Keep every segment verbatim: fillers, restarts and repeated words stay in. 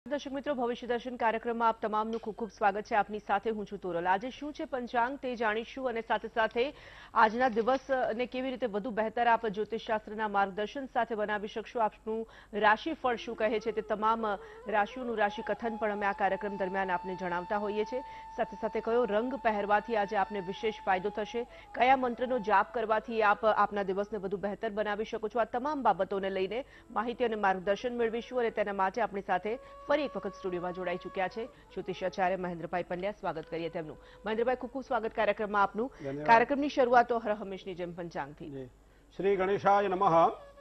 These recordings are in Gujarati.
દર્શક મિત્રો, ભવિષ્ય દર્શન કાર્યક્રમમાં આપ તમામનું ખૂબ ખૂબ સ્વાગત છે। આપની સાથે હું છું તોરલ। આજે શું છે પંચાંગ તે જાણીશું અને સાથે સાથે આજના દિવસને કેવી રીતે વધુ બહેતર આપ જ્યોતિષશાસ્ત્રના માર્ગદર્શન સાથે બનાવી શકશો। આપનું રાશિફળ શું કહે છે તે તમામ રાશિઓનું રાશિ કથન પણ અમે આ કાર્યક્રમ દરમિયાન આપને જણાવતા હોઈએ છીએ। સાથે સાથે કયો રંગ પહેરવાથી આજે આપને વિશેષ ફાયદો થશે, કયા મંત્રનો જાપ કરવાથી આપ આપના દિવસને વધુ બહેતર બનાવી શકો છો, આ તમામ બાબતોને લઈને માહિતી અને માર્ગદર્શન મેળવીશું અને તેના માટે આપણી સાથે ફરી એક વખત સ્ટુડિયોમાં જોડાઈ ચૂક્યા છે જ્યોતિષાચાર્ય મહેન્દ્રભાઈ પંડ્યા। સ્વાગત કરીએ તેમનું। મહેન્દ્રભાઈ, ખૂબ ખૂબ સ્વાગત કાર્યક્રમમાં આપનું। કાર્યક્રમની શરૂઆત તો હર હંમેશની જેમ પંચાંગથી। શ્રી ગણેશાય નમઃ।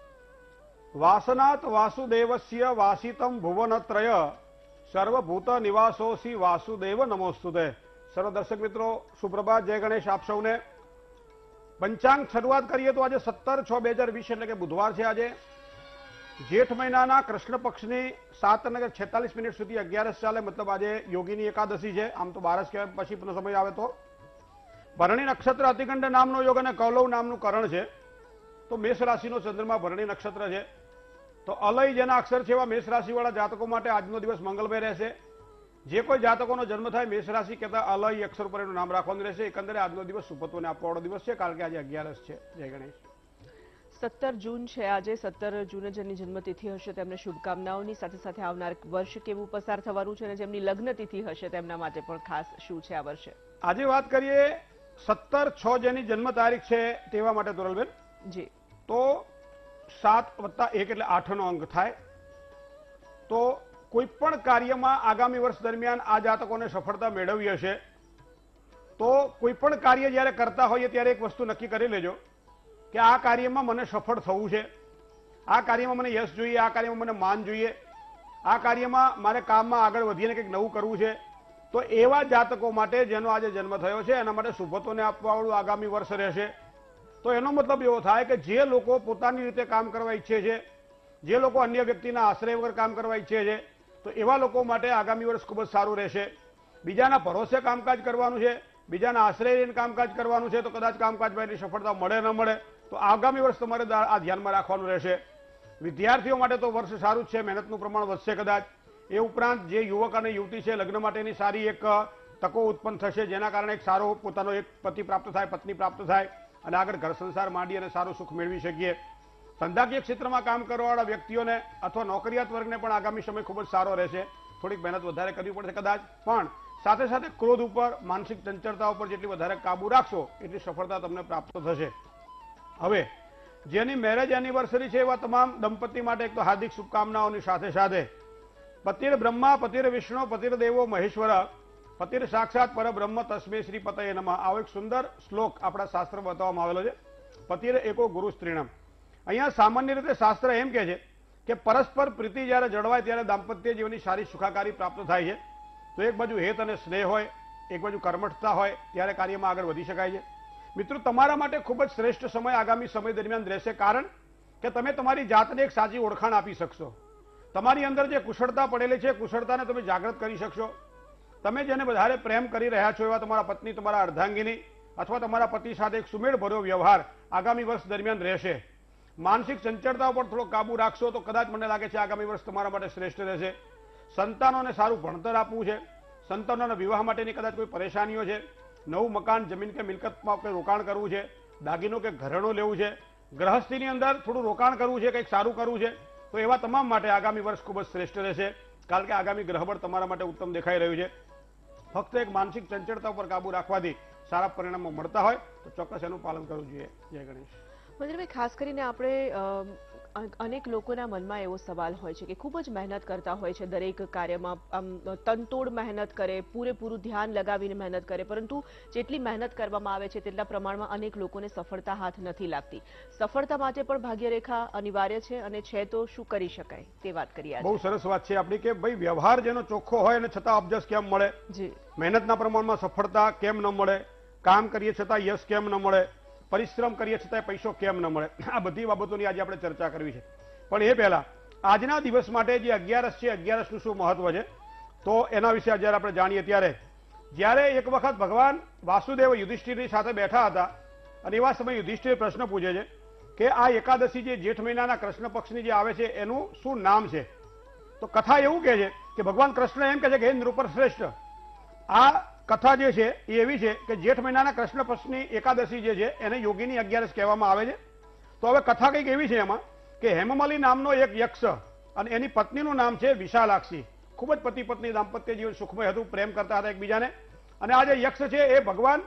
વાસનાત વાસુદેવસ્ય વાસિતમ ભુવનત્રય સર્વભૂત નિવાસોસી વાસુદેવ નમોસ્તુતે। સર્વ દર્શક મિત્રો, સુપ્રભાત, જય ગણેશ આપ સૌને। પંચાંગ શરૂઆત કરીએ તો આજે સત્તર છ બે હજાર વીસ એટલે કે બુધવાર છે। આજે જેઠ મહિનાના કૃષ્ણ પક્ષની સાત અને છેતાલીસ મિનિટ સુધી અગિયારસ ચાલે, મતલબ આજે યોગીની એકાદશી છે। આમ તો બારસ કહેવાય, પછીનો સમય આવે તો ભરણી નક્ષત્ર અતિગંડ નામનો યોગ અને કૌલવ નામનું કરણ છે। તો મેષ રાશિનો ચંદ્રમા ભરણી નક્ષત્ર છે। તો અલય જેના અક્ષર છે એવા મેષ રાશિવાળા જાતકો માટે આજનો દિવસ મંગલમય રહેશે। જે કોઈ જાતકોનો જન્મ થાય મેષ રાશિ કહેતા અલય અક્ષર પર એનું નામ રાખવાનું રહેશે। એકંદરે આજનો દિવસ સુપત્વને આપવાવાળો દિવસ છે, કારણ કે આજે અગિયારસ છે। જય ગણેશ। સત્તર જૂન છે આજે। સત્તર જૂને જેમની જન્મતિથિ હશે તેમને શુભકામનાઓની સાથે સાથે આવનાર વર્ષ કેવું પસાર થવાનું છે અને જેમની લગ્ન તિથિ હશે તેમના માટે પણ ખાસ શું છે આ વર્ષે? આજે વાત કરીએ સત્તર છ જેની જન્મ તારીખ છે તેવા માટે તોરલબેન જી, તો સાત વત્તા એક એટલે આઠ નો અંક થાય। તો કોઈ પણ કાર્યમાં આગામી વર્ષ દરમિયાન આ જાતકોને સફળતા મેળવી હશે તો કોઈ પણ કાર્ય જ્યારે કરતા હોઈએ ત્યારે એક વસ્તુ નક્કી કરી લેજો કે આ કાર્યમાં મને સફળ થવું છે, આ કાર્યમાં મને યશ જોઈએ, આ કાર્યમાં મને માન જોઈએ, આ કાર્યમાં મારે કામમાં આગળ વધીને કંઈક નવું કરવું છે। તો એવા જાતકો માટે જેનો આજે જન્મ થયો છે એના માટે શુભત્વને આપવાવાળું આગામી વર્ષ રહેશે। તો એનો મતલબ એવો થાય કે જે લોકો પોતાની રીતે કામ કરવા ઈચ્છે છે, જે લોકો અન્ય વ્યક્તિના આશ્રય વગર કામ કરવા ઈચ્છે છે, તો એવા લોકો માટે આગામી વર્ષ ખૂબ જ સારું રહેશે। બીજાના ભરોસે કામકાજ કરવાનું છે, બીજાના આશ્રય લઈને કામકાજ કરવાનું છે, તો કદાચ કામકાજમાં એની સફળતા મળે ન મળે તો આગામી વર્ષ તમારે આ ધ્યાનમાં રાખવાનું રહેશે। વિદ્યાર્થીઓ માટે તો વર્ષ સારું જ છે, મહેનતનું પ્રમાણ વધશે કદાચ। એ ઉપરાંત જે યુવક અને યુવતી છે લગ્ન માટેની સારી એક તકો ઉત્પન્ન થશે, જેના કારણે એક સારો પોતાનો એક પતિ પ્રાપ્ત થાય, પત્ની પ્રાપ્ત થાય અને આગળ ઘર સંસાર માંડી અને સારું સુખ મેળવી શકીએ। ધંધાકીય ક્ષેત્રમાં કામ કરવાવાળા વ્યક્તિઓને અથવા નોકરિયાત વર્ગને પણ આગામી સમય ખૂબ જ સારો રહેશે। થોડીક મહેનત વધારે કરવી પડશે કદાચ, પણ સાથે સાથે ક્રોધ ઉપર, માનસિક ચંચળતા ઉપર જેટલી વધારે કાબુ રાખશો એટલી સફળતા તમને પ્રાપ્ત થશે। હવે જેની મેરેજ એનિવર્સરી છે એવા તમામ દંપતી માટે એક તો હાર્દિક શુભકામનાઓની સાથે સાથે પતિર બ્રહ્મા પતિર વિષ્ણુ પતિર દેવો મહેશ્વર પતિર સાક્ષાત પરબ્રહ્મ તસ્મે શ્રી પતયે નમઃ। આવો એક સુંદર શ્લોક આપણા શાસ્ત્રમાં બતાવવામાં આવેલો છે। પતિર એકો ગુરુ સ્ત્રીણમ। અહીંયા સામાન્ય રીતે શાસ્ત્ર એમ કહે છે કે પરસ્પર પ્રીતિ જ્યારે જળવાય ત્યારે દાંપત્ય જીવનની સારી સુખાકારી પ્રાપ્ત થાય છે। તો એક બાજુ હેત અને સ્નેહ હોય, એક બાજુ કર્મઠતા હોય, ત્યારે કાર્યમાં આગળ વધી શકાય છે। મિત્રો, તમારા માટે ખૂબ જ શ્રેષ્ઠ સમય આગામી સમય દરમિયાન રહેશે, કારણ કે તમે તમારી જાતને એક સાચી ઓળખાણ આપી શકશો। તમારી અંદર જે કુશળતા પડેલી છે કુશળતાને તમે જાગૃત કરી શકશો। તમે જેને વધારે પ્રેમ કરી રહ્યા છો એવા તમારા પત્ની, તમારા અર્ધાંગીની અથવા તમારા પતિ સાથે એક સુમેળ ભર્યો વ્યવહાર આગામી વર્ષ દરમિયાન રહેશે। માનસિક ચંચળતા ઉપર થોડો કાબુ રાખશો તો કદાચ મને લાગે છે આગામી વર્ષ તમારા માટે શ્રેષ્ઠ રહેશે। સંતાનોને સારું ભણતર આપવું છે, સંતાનોના વિવાહ માટેની કદાચ કોઈ પરેશાનીઓ છે, નવું મકાન, જમીન કે મિલકતમાં કંઈ રોકાણ કરવું છે, દાગીનો કે ઘરેણું લેવું છે, ગ્રહસ્થીની અંદર થોડું રોકાણ કરવું છે, કંઈક સારું કરવું છે, તો એવા તમામ માટે આગામી વર્ષ ખૂબ જ શ્રેષ્ઠ રહેશે, કારણ કે આગામી ગ્રહબળ તમારા માટે ઉત્તમ દેખાઈ રહ્યું છે। ફક્ત એક માનસિક ચંચળતા ઉપર કાબુ રાખવાથી સારા પરિણામો મળતા હોય તો ચોક્કસ એનું પાલન કરવું જોઈએ। જય ગણેશ। મહેન્દ્રભાઈ, ખાસ કરીને આપણે અનેક લોકોના મનમાં એવો સવાલ હોય છે કે ખૂબ જ મહેનત કરતા હોય છે, દરેક કાર્યમાં આમ તનતોડ મહેનત કરે, પૂરેપૂરું ધ્યાન લગાવીને મહેનત કરે, પરંતુ જેટલી મહેનત કરવામાં આવે છે તેટલા પ્રમાણમાં અનેક લોકોને સફળતા હાથ નથી લાગતી। સફળતા માટે પણ ભાગ્યરેખા અનિવાર્ય છે અને છે તો શું કરી શકાય તે વાત કરીએ। બહુ સરસ વાત છે આપણી કે ભાઈ વ્યવહાર જેનો ચોખ્ખો હોય અને છતાં અબજસ કેમ મળે, જી, મહેનતના પ્રમાણમાં સફળતા કેમ ન મળે, કામ કરીએ છતાં યશ કેમ ન મળે, પરિશ્રમ કરીએ છતાં પૈસો કેમ ન મળે, આ બધી બાબતોની આજે આપણે ચર્ચા કરવી છે। પણ એ પહેલા આજના દિવસ માટે જે અગિયારસ છે, અગિયારસનું શું મહત્વ છે તો એના વિશે જ્યારે આપણે જાણીએ ત્યારે જ્યારે એક વખત ભગવાન વાસુદેવ યુધિષ્ઠિરની સાથે બેઠા હતા અને એવા સમયે યુધિષ્ઠિર પ્રશ્ન પૂછે છે કે આ એકાદશી જે જેઠ મહિનાના કૃષ્ણ પક્ષની જે આવે છે એનું શું નામ છે? તો કથા એવું કહે છે કે ભગવાન કૃષ્ણ એમ કહે છે કે હે નૃપર શ્રેષ્ઠ, આ કથા જે છે એ એવી છે કે જેઠ મહિનાના કૃષ્ણ પક્ષની એકાદશી જે છે એને યોગીની અગિયારસ કહેવામાં આવે છે. તો હવે કથા કંઈક એવી છે એમાં કે હેમમાલી નામનો એક યક્ષ અને એની પત્નીનું નામ છે વિશાલાક્ષી. ખૂબ જ પતિ પત્ની દાંપત્ય જીવન સુખમય હતું, પ્રેમ કરતા હતા એકબીજાને. અને આ જે યક્ષ છે એ ભગવાન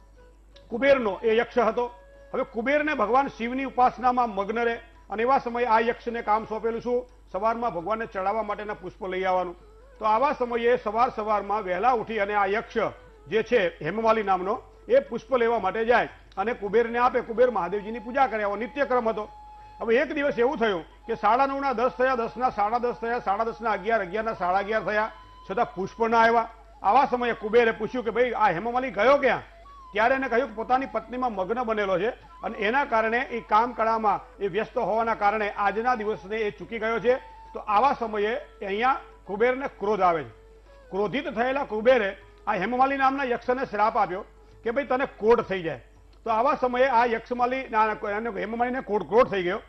કુબેરનો એ યક્ષ હતો. હવે કુબેરને ભગવાન શિવની ઉપાસનામાં મગ્ન રહે અને એવા સમયે આ યક્ષને કામ સોંપેલું શું, સવારમાં ભગવાનને ચડાવવા માટેના પુષ્પ લઈ આવવાનું. તો આવા સમયે સવાર સવારમાં વહેલા ઉઠી અને આ યક્ષ જે છે હેમમાલી નામનો એ પુષ્પ લેવા માટે જાય અને કુબેરને આપે. કુબેર મહાદેવજીની પૂજા કરે, આવો નિત્યક્રમ હતો. હવે એક દિવસ એવું થયું કે સાડા નવના દસ થયા, દસના સાડા દસ થયા, સાડા દસના અગિયાર, અગિયારના સાડા અગિયાર થયા, છતાં પુષ્પ ના આવ્યા. આવા સમયે કુબેરે પૂછ્યું કે ભાઈ આ હેમમાલી ગયો ક્યાં? ત્યારે એને કહ્યું કે પોતાની પત્નીમાં મગ્ન બનેલો છે અને એના કારણે એ કામ કળામાં એ વ્યસ્ત હોવાના કારણે આજના દિવસને એ ચૂકી ગયો છે. તો આવા સમયે અહીંયા કુબેરને ક્રોધ આવે છે. ક્રોધિત થયેલા કુબેરે આ હેમમાલી નામના યક્ષને શ્રાપ આપ્યો કે ભાઈ તને કોઢ થઈ જાય. તો આવા સમયે આ યક્ષમાલી હેમમાલીને કોઢ ક્રોધ થઈ ગયો,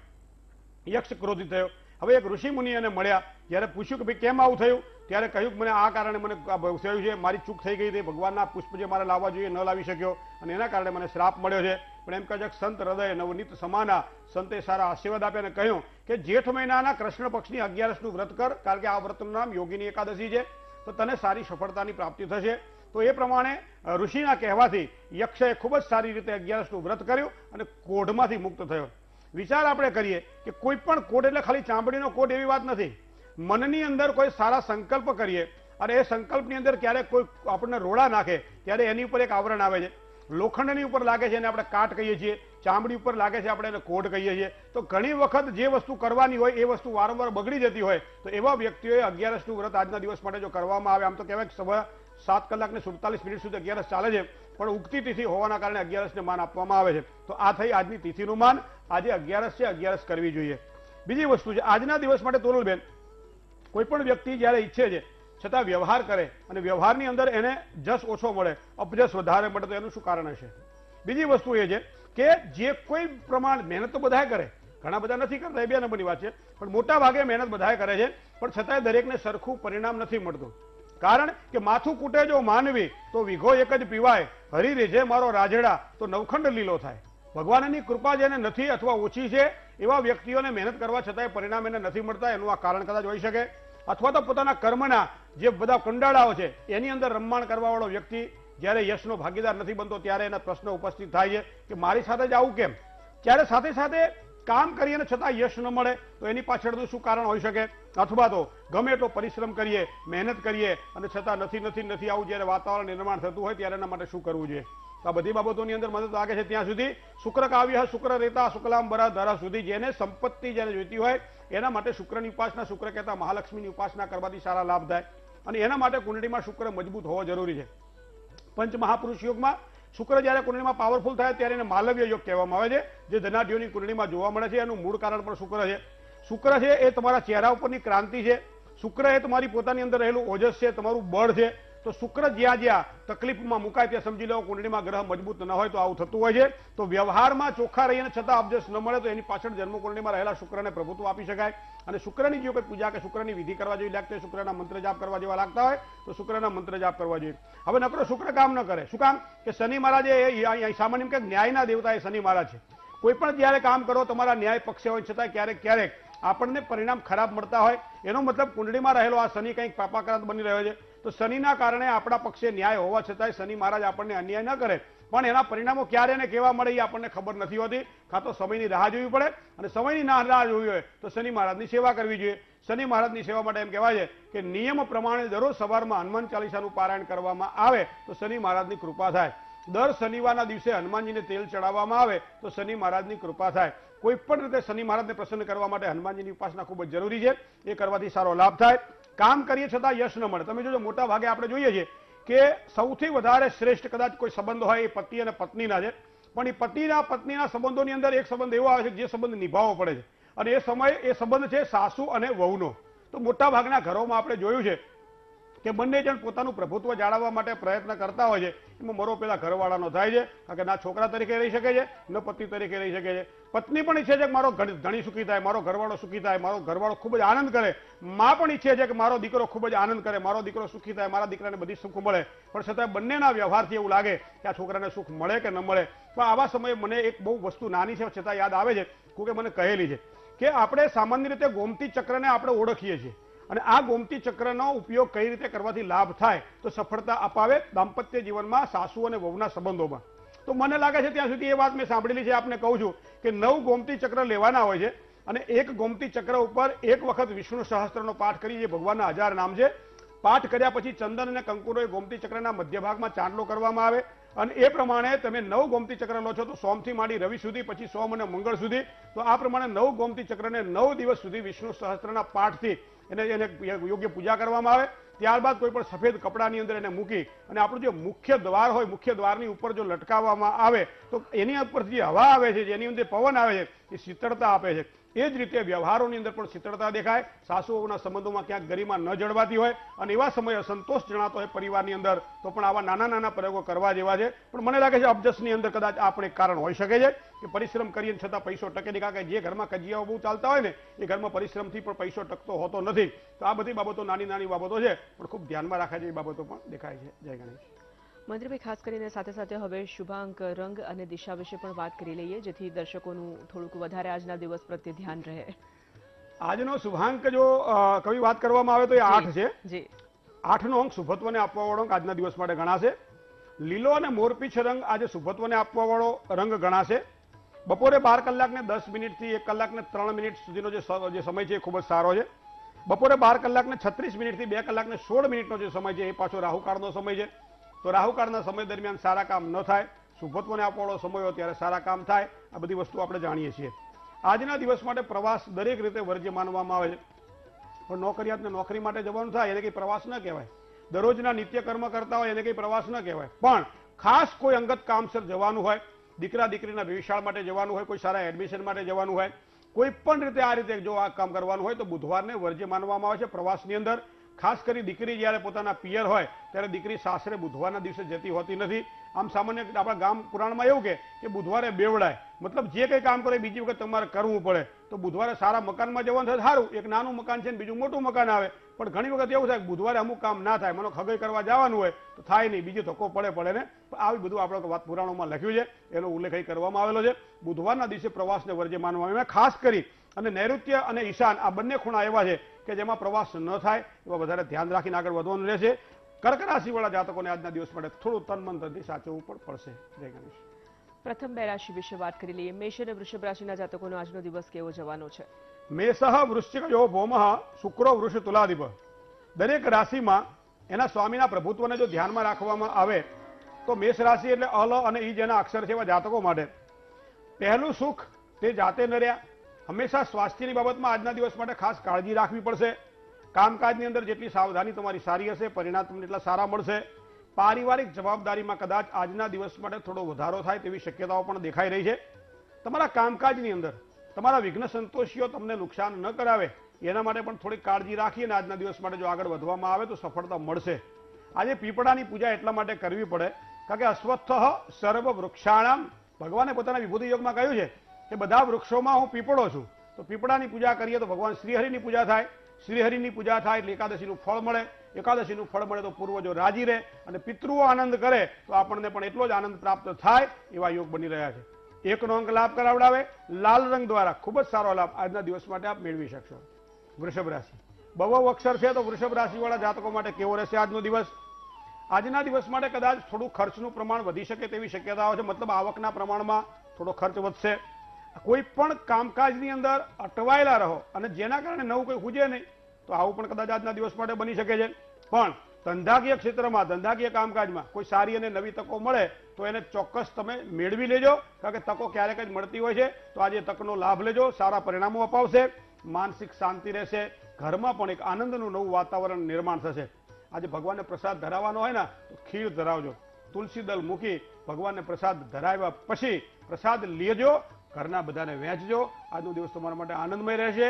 યક્ષ ક્રોધિત થયો. હવે એક ઋષિ મુનિ એને મળ્યા, જ્યારે પૂછ્યું કે ભાઈ કેમ આવું થયું, ત્યારે કહ્યું કે મને આ કારણે મને થયું છે, મારી ચૂક થઈ ગઈ હતી, ભગવાનના પુષ્પ જે મારે લાવવા જોઈએ ન લાવી શક્યો અને એના કારણે મને શ્રાપ મળ્યો છે. પણ એમ કહે છે સંત હૃદય નવનીત સમાના, સંતે સારા આશીર્વાદ આપ્યા અને કહ્યું કે જેઠ મહિનાના કૃષ્ણ પક્ષની અગિયારસનું વ્રત કર, કારણ કે આ વ્રતનું નામ યોગીની એકાદશી છે, તો તને સારી સફળતાની પ્રાપ્તિ થશે. તો એ પ્રમાણે ઋષિના કહેવાથી યક્ષએ ખૂબ જ સારી રીતે અગિયારસનું વ્રત કર્યું અને કોઢમાંથી મુક્ત થયો. વિચાર આપણે કરીએ કે કોઈ પણ કોઢ એટલે ખાલી ચામડીનો કોઢ એવી વાત નથી. મનની અંદર કોઈ સારા સંકલ્પ કરીએ અને એ સંકલ્પની અંદર ક્યારેક કોઈ આપણને રોડા નાખે ત્યારે એની ઉપર એક આવરણ આવે છે. લોખંડની ઉપર લાગે છે એને આપણે કાટ કહીએ છીએ, ચામડી ઉપર લાગે છે આપણે એને કોઢ કહીએ છીએ. તો ઘણી વખત જે વસ્તુ કરવાની હોય એ વસ્તુ વારંવાર બગડી જતી હોય તો એવા વ્યક્તિઓએ અગિયારસનું વ્રત આજના દિવસ માટે જો કરવામાં આવે, આમ તો કહેવાય સવા સાત કલાક ને સુડતાલીસ મિનિટ સુધી અગિયારસ ચાલે છે, પણ ઉગતી તિથિ હોવાના કારણે અગિયારસને માન આપવામાં આવે છે. તો આ થઈ આજની તિથિનું માન. આજે અગિયારસ છે, અગિયારસ કરવી જોઈએ. બીજી વસ્તુ છે આજના દિવસ માટે તોરલબેન, કોઈ પણ વ્યક્તિ જ્યારે ઈચ્છે છે છતાં વ્યવહાર કરે અને વ્યવહારની અંદર એને જસ ઓછો મળે, અપજસ વધારે મળે, તો એનું શું કારણ હશે? બીજી વસ્તુ એ છે કે જે કોઈ પ્રમાણ મહેનત તો બધાએ કરે, ઘણા બધા નથી કરતા, એ બે નંબરની વાત છે, પણ મોટા ભાગે મહેનત બધાએ કરે છે, પણ છતાંય દરેકને સરખું પરિણામ નથી મળતું. કારણ કે માથું કૂટે જો માનવી તો વિઘો એક જ પીવાય, હરી રેજે મારો રાજડા તો નવખંડ લીલો થાય. ભગવાનની કૃપા જેને નથી અથવા ઓછી છે એવા વ્યક્તિઓને મહેનત કરવા છતાંય પરિણામ એને નથી મળતા. એનું આ કારણ કદાચ હોઈ શકે, અથવા તો પોતાના કર્મના જે બધા કંડાળાઓ છે એની અંદર રમમાણ કરવાવાળો વ્યક્તિ જ્યારે યશનો ભાગીદાર નથી બનતો ત્યારે એના પ્રશ્ન ઉપસ્થિત થાય છે કે મારી સાથે જ આવું કેમ? ત્યારે સાથે સાથે કામ કરીએ ને છતાં યશ ન મળે તો એની પાછળનું શું કારણ હોઈ શકે? અથવા તો ગમે એટલો પરિશ્રમ કરીએ, મહેનત કરીએ અને છતાં નથી નથી નથી આવું જ્યારે વાતાવરણ નિર્માણ થતું હોય ત્યારે એના માટે શું કરવું જોઈએ? તો આ બધી બાબતોની અંદર મદદ લાગે છે ત્યાં સુધી શુક્ર કાવ્ય શુક્ર રેતા શુક્લામ બરા ધારા સુધી જેને સંપત્તિ જેને જોઈતી હોય એના માટે શુક્રની ઉપાસના, શુક્ર કહેતા મહાલક્ષ્મીની ઉપાસના કરવાથી સારા લાભ થાય અને એના માટે કુંડળીમાં શુક્ર મજબૂત હોવો જરૂરી છે. પંચ મહાપુરુષ યોગમાં શુક્ર જ્યારે કુંડળીમાં પાવરફુલ થાય ત્યારે એને માલવ્ય યોગ કહેવામાં આવે છે, જે ધનાઢ્યોની કુંડળીમાં જોવા મળે છે. એનું મૂળ કારણ પણ શુક્ર છે. શુક્ર છે એ તમારા ચહેરા ઉપરની ક્રાંતિ છે. શુક્ર એ તમારી પોતાની અંદર રહેલું ઓજસ છે, તમારું બળ છે. તો શુક્ર જ્યાં જ્યાં તકલીફમાં મુકાય ત્યાં સમજી લો કુંડળીમાં ગ્રહ મજબૂત ન હોય તો આવું થતું હોય છે. તો વ્યવહારમાં ચોખ્ખા રહીને છતાં અબજસ ન મળે તો એની પાછળ જન્મ કુંડળીમાં રહેલા શુક્રને પ્રભુત્વ આપી શકાય. અને શુક્રની જો કોઈ પૂજા કે શુક્રની વિધિ કરવા જેવી લાગતી હોય, શુક્રના મંત્ર જાપ કરવા જેવા લાગતા હોય તો શુક્રના મંત્ર જાપ કરવા જોઈએ. હવે નકરો શુક્ર કામ ન કરે, શું કામ? કે શનિ મહારાજ એ સામાન્ય કે ન્યાયના દેવતા એ શનિ મહારાજ છે. કોઈ પણ જ્યારે કામ કરો તમારા ન્યાય પક્ષે હોય છતાં ક્યારેક ક્યારેક આપણને પરિણામ ખરાબ મળતા હોય. એનો મતલબ કુંડળીમાં રહેલો આ શનિ કંઈક પાપાક્રાંત બની રહ્યો છે. તો શનિના કારણે આપણા પક્ષે ન્યાય હોવા છતાંય શનિ મહારાજ આપણને અન્યાય ન કરે, પણ એના પરિણામો ક્યારે ને કેવા મળે એ આપણને ખબર નથી હોતી. કાં તો સમયની રાહ જોવી પડે, અને સમયની ના રાહ જોવી હોય તો શનિ મહારાજની સેવા કરવી જોઈએ. શનિ મહારાજની સેવા માટે એમ કહેવાય છે કે નિયમ પ્રમાણે દરરોજ સવારમાં હનુમાન ચાલીસાનું પારાયણ કરવામાં આવે તો શનિ મહારાજની કૃપા થાય. દર શનિવારના દિવસે હનુમાનજીને તેલ ચડાવવામાં આવે તો શનિ મહારાજની કૃપા થાય. કોઈ પણ રીતે શનિ મહારાજને પ્રસન્ન કરવા માટે હનુમાનજીની ઉપાસના ખૂબ જ જરૂરી છે. એ કરવાથી સારો લાભ થાય. કામ કરીએ છતાં યશ ન મળે. તમે જોજો મોટા ભાગે આપણે જોઈએ છીએ કે સૌથી વધારે શ્રેષ્ઠ કદાચ કોઈ સંબંધ હોય એ પતિ અને પત્નીના છે, પણ એ પતિના પત્નીના સંબંધોની અંદર એક સંબંધ એવો આવે છે જે સંબંધ નિભાવવો પડે છે, અને એ સમય એ સંબંધ છે સાસુ અને વહુનો. તો મોટા ભાગના ઘરોમાં આપણે જોયું છે કે બંને જણ પોતાનું પ્રભુત્વ જાળવવા માટે પ્રયત્ન કરતા હોય છે, એમાં મરો પેલા ઘરવાળાનો થાય છે, કારણ કે ના છોકરા તરીકે રહી શકે છે, ન પતિ તરીકે રહી શકે છે. પત્ની પણ ઈચ્છે છે કે મારો ધણી સુખી થાય, મારો ઘરવાળો સુખી થાય, મારો ઘરવાળો ખૂબ જ આનંદ કરે. માં પણ ઈચ્છે છે કે મારો દીકરો ખૂબ જ આનંદ કરે, મારો દીકરો સુખી થાય, મારા દીકરાને બધી સુખ મળે. પણ છતાં બંનેના વ્યવહારથી એવું લાગે કે આ છોકરાને સુખ મળે કે ન મળે. પણ આવા સમયે મને એક બહુ વસ્તુ નાની છે છતાં યાદ આવે છે, કોકે મને કહેલી છે કે આપણે સામાન્ય રીતે ગોમતી ચક્રને આપણે ઓળખીએ છીએ, અને આ ગોમતી ચક્રનો ઉપયોગ કઈ રીતે કરવાથી લાભ થાય તો સફળતા અપાવે દાંપત્ય જીવનમાં, સાસુ અને વહુના સંબંધોમાં. તો મને લાગે છે ત્યાં સુધી એ વાત મેં સાંભળેલી છે, આપને કહું છું કે નવ ગોમતી ચક્ર લેવાના હોય છે, અને એક ગોમતી ચક્ર ઉપર એક વખત વિષ્ણુ સહસ્ત્રનો પાઠ કરી, જે ભગવાનના હજાર નામ છે. પાઠ કર્યા પછી ચંદન અને કંકુરો એ ગોમતી ચક્રના મધ્ય ભાગમાં ચાંદલો કરવામાં આવે, અને એ પ્રમાણે તમે નવ ગોમતી ચક્ર લો છો તો સોમથી માંડી રવિ સુધી, પછી સોમ અને મંગળ સુધી. તો આ પ્રમાણે નવ ગોમતી ચક્રને નવ દિવસ સુધી વિષ્ણુ સહસ્ત્રના પાઠથી એને એને યોગ્ય પૂજા કરવામાં આવે. ત્યારબાદ કોઈ પણ સફેદ કપડાની અંદર એને મૂકી અને આપણું જે મુખ્ય દ્વાર હોય, મુખ્ય દ્વારની ઉપર જો લટકાવવામાં આવે તો એની ઉપર જે હવા આવે છે, જેની અંદર પવન આવે છે, એ શીતળતા આપે છે. એ જ રીતે વ્યવહારોની અંદર પણ શીતળતા દેખાય, સાસુઓના સંબંધોમાં ક્યાંક ગરિમા ન જળવાતી હોય અને એવા સમયે સંતોષ જણાતો હોય પરિવારની અંદર, તો પણ આવા નાના નાના પ્રયોગો કરવા જેવા છે. પણ મને લાગે છે અબજસની અંદર કદાચ આ પણ એક કારણ હોઈ શકે છે કે પરિશ્રમ કરીએ છતાં પૈસો ટકે નહીં, કારણ કે જે ઘરમાં કજિયાઓ બહુ ચાલતા હોય ને એ ઘરમાં પરિશ્રમથી પણ પૈસો ટકતો હોતો નથી. તો આ બધી બાબતો નાની નાની બાબતો છે, પણ ખૂબ ધ્યાનમાં રાખવા જેવી બાબતો પણ દેખાય છે. જય ગણેશ. મંત્રીભાઈ, ખાસ કરીને સાથે સાથે હવે શુભાંક, રંગ અને દિશા વિશે પણ વાત કરી લઈએ, જેથી દર્શકોનું થોડુંક વધારે આજના દિવસ પ્રત્યે ધ્યાન રહે. આજનો શુભાંક જો કવિ વાત કરવામાં આવે તો એ આઠ છે. જી, આઠનો અંક શુભત્વને આપવા વાળો અંક આજના દિવસ માટે ગણાશે. લીલો અને મોરપીછ રંગ આજે શુભત્વને આપવા વાળો રંગ ગણાશે. બપોરે બાર કલાક ને દસ મિનિટ થી એક કલાક ને ત્રણ મિનિટ સુધીનો જે સમય છે એ ખૂબ જ સારો છે. બપોરે બાર કલાક ને છત્રીસ મિનિટ થી બે કલાક ને સોળ મિનિટનો જે સમય છે એ પાછો રાહુકાળનો સમય છે. તો રાહુકાળના સમય દરમિયાન સારા કામ ન થાય, શુભત્વને આપવાળો સમય હોય ત્યારે સારા કામ થાય. આ બધી વસ્તુ આપણે જાણીએ છીએ. આજના દિવસ માટે પ્રવાસ દરેક રીતે વર્જ્ય માનવામાં આવે છે, પણ નોકરિયાતને નોકરી માટે જવાનું થાય એને કંઈ પ્રવાસ ન કહેવાય. દરરોજના નિત્ય કર્મ કરતા હોય એને કંઈ પ્રવાસ ન કહેવાય. પણ ખાસ કોઈ અંગત કામસર જવાનું હોય, દીકરા દીકરીના વિશાળ માટે જવાનું હોય, કોઈ સારા એડમિશન માટે જવાનું હોય, કોઈ પણ રીતે આ રીતે જો આ કામ કરવાનું હોય તો બુધવારને વર્જ્ય માનવામાં આવે છે પ્રવાસની અંદર. ખાસ કરી દીકરી જ્યારે પોતાના પિયર હોય ત્યારે દીકરી સાસરે બુધવારના દિવસે જતી હોતી નથી. આમ સામાન્ય આપણા ગામ પુરાણમાં એવું કે કે બુધવારે બેવડાય, મતલબ જે કંઈ કામ કરે બીજી વખત તમારે કરવું પડે. તો બુધવારે સારા મકાનમાં જવાનું થાય સારું, એક નાનું મકાન છે ને બીજું મોટું મકાન આવે, પણ ઘણી વખત એવું થાય કે બુધવારે અમુક કામ ના થાય, મને ખગઈ કરવા જવાનું હોય તો થાય નહીં, બીજો ધક્કો પડે પડે ને. આવી બધું આપણે વાત પુરાણોમાં લખ્યું છે, એનો ઉલ્લેખ અહીં કરવામાં આવેલો છે. બુધવારના દિવસે પ્રવાસને વર્જ્ય માનવામાં આવે. ખાસ કરી અને નૈઋત્ય અને ઈશાન આ બંને ખૂણા એવા છે કે જેમાં પ્રવાસ ન થાય, એવા વધારે ધ્યાન રાખીને આગળ વધવાનું રહેશે. કર્ક રાશિવાળા જાતકોને આજના દિવસ માટે થોડું તન મન ધનથી સાચવવું પણ પડશે. જય ગણેશ. પ્રથમ બે રાશિ વિશે વાત કરી લઈએ. મેષ અને વૃષભ રાશિના જાતકોનો આજનો દિવસ કેવો જવાનો છે? મેષઃ વૃશ્ચિકયો ભૌમઃ શુક્રો વૃષ તુલાદિપ. દરેક રાશિમાં એના સ્વામીના પ્રભુત્વને જો ધ્યાનમાં રાખવામાં આવે તો મેષ રાશિ એટલે અલ અને ઈ જેના અક્ષર છે એવા જાતકો માટે પહેલું સુખ તે જાતે ન રહ્યા. હંમેશા સ્વાસ્થ્યની બાબતમાં આજના દિવસ માટે ખાસ કાળજી રાખવી પડશે. કામકાજની અંદર જેટલી સાવધાની તમારી સારી હશે, પરિણામ તમને એટલા સારા મળશે. પારિવારિક જવાબદારીમાં કદાચ આજના દિવસ માટે થોડો વધારો થાય તેવી શક્યતાઓ પણ દેખાઈ રહી છે. તમારા કામકાજની અંદર તમારા વિઘ્ન સંતોષીઓ તમને નુકસાન ન કરાવે એના માટે પણ થોડી કાળજી રાખીને આજના દિવસ માટે જો આગળ વધવામાં આવે તો સફળતા મળશે. આજે પીપળાની પૂજા એટલા માટે કરવી પડે કારણ કે અશ્વત્થ સર્વ વૃક્ષાણામ, ભગવાને પોતાના વિભૂતિ યોગમાં કહ્યું છે કે બધા વૃક્ષોમાં હું પીપળો છું. તો પીપળાની પૂજા કરીએ તો ભગવાન શ્રીહરિની પૂજા થાય. શ્રીહરિની પૂજા થાય એટલે એકાદશીનું ફળ મળે. એકાદશીનું ફળ મળે તો પૂર્વજો રાજી રહે અને પિતૃઓ આનંદ કરે તો આપણને પણ એટલો જ આનંદ પ્રાપ્ત થાય એવા યોગ બની રહ્યા છે. એકનો અંક લાભ કરાવડાવે. લાલ રંગ દ્વારા ખૂબ જ સારો લાભ આજના દિવસ માટે આપ મેળવી શકશો. વૃષભ રાશિ બહુ અક્ષર છે તો વૃષભ રાશિવાળા જાતકો માટે કેવો રહેશે આજનો દિવસ? આજના દિવસ માટે કદાચ થોડું ખર્ચનું પ્રમાણ વધી શકે તેવી શક્યતાઓ છે, મતલબ આવકના પ્રમાણમાં થોડો ખર્ચ વધશે. કોઈ પણ કામકાજની અંદર અટવાયેલા રહો અને જેના કારણે નવું કોઈ ખૂજે નહીં તો આવું પણ કદાચ આજના દિવસ માટે બની શકે છે. પણ ધંધાકીય ક્ષેત્રમાં, ધંધાકીય કામકાજમાં કોઈ સારી અને નવી તકો મળે તો એને ચોક્કસ તમે મેળવી લેજો, કારણ કે તકો ક્યારેક જ મળતી હોય છે. તો આજે તકનો લાભ લેજો, સારા પરિણામો અપાવશે, માનસિક શાંતિ રહેશે, ઘરમાં પણ એક આનંદનું નવું વાતાવરણ નિર્માણ થશે. આજે ભગવાનને પ્રસાદ ધરાવવાનો હોય ને તો ખીર ધરાવજો, તુલસી દળ મૂકી ભગવાનને પ્રસાદ ધરાવ્યા પછી પ્રસાદ લેજો, ઘરના બધાને વહેંચજો. આજનો દિવસ તમારા માટે આનંદમય રહેશે.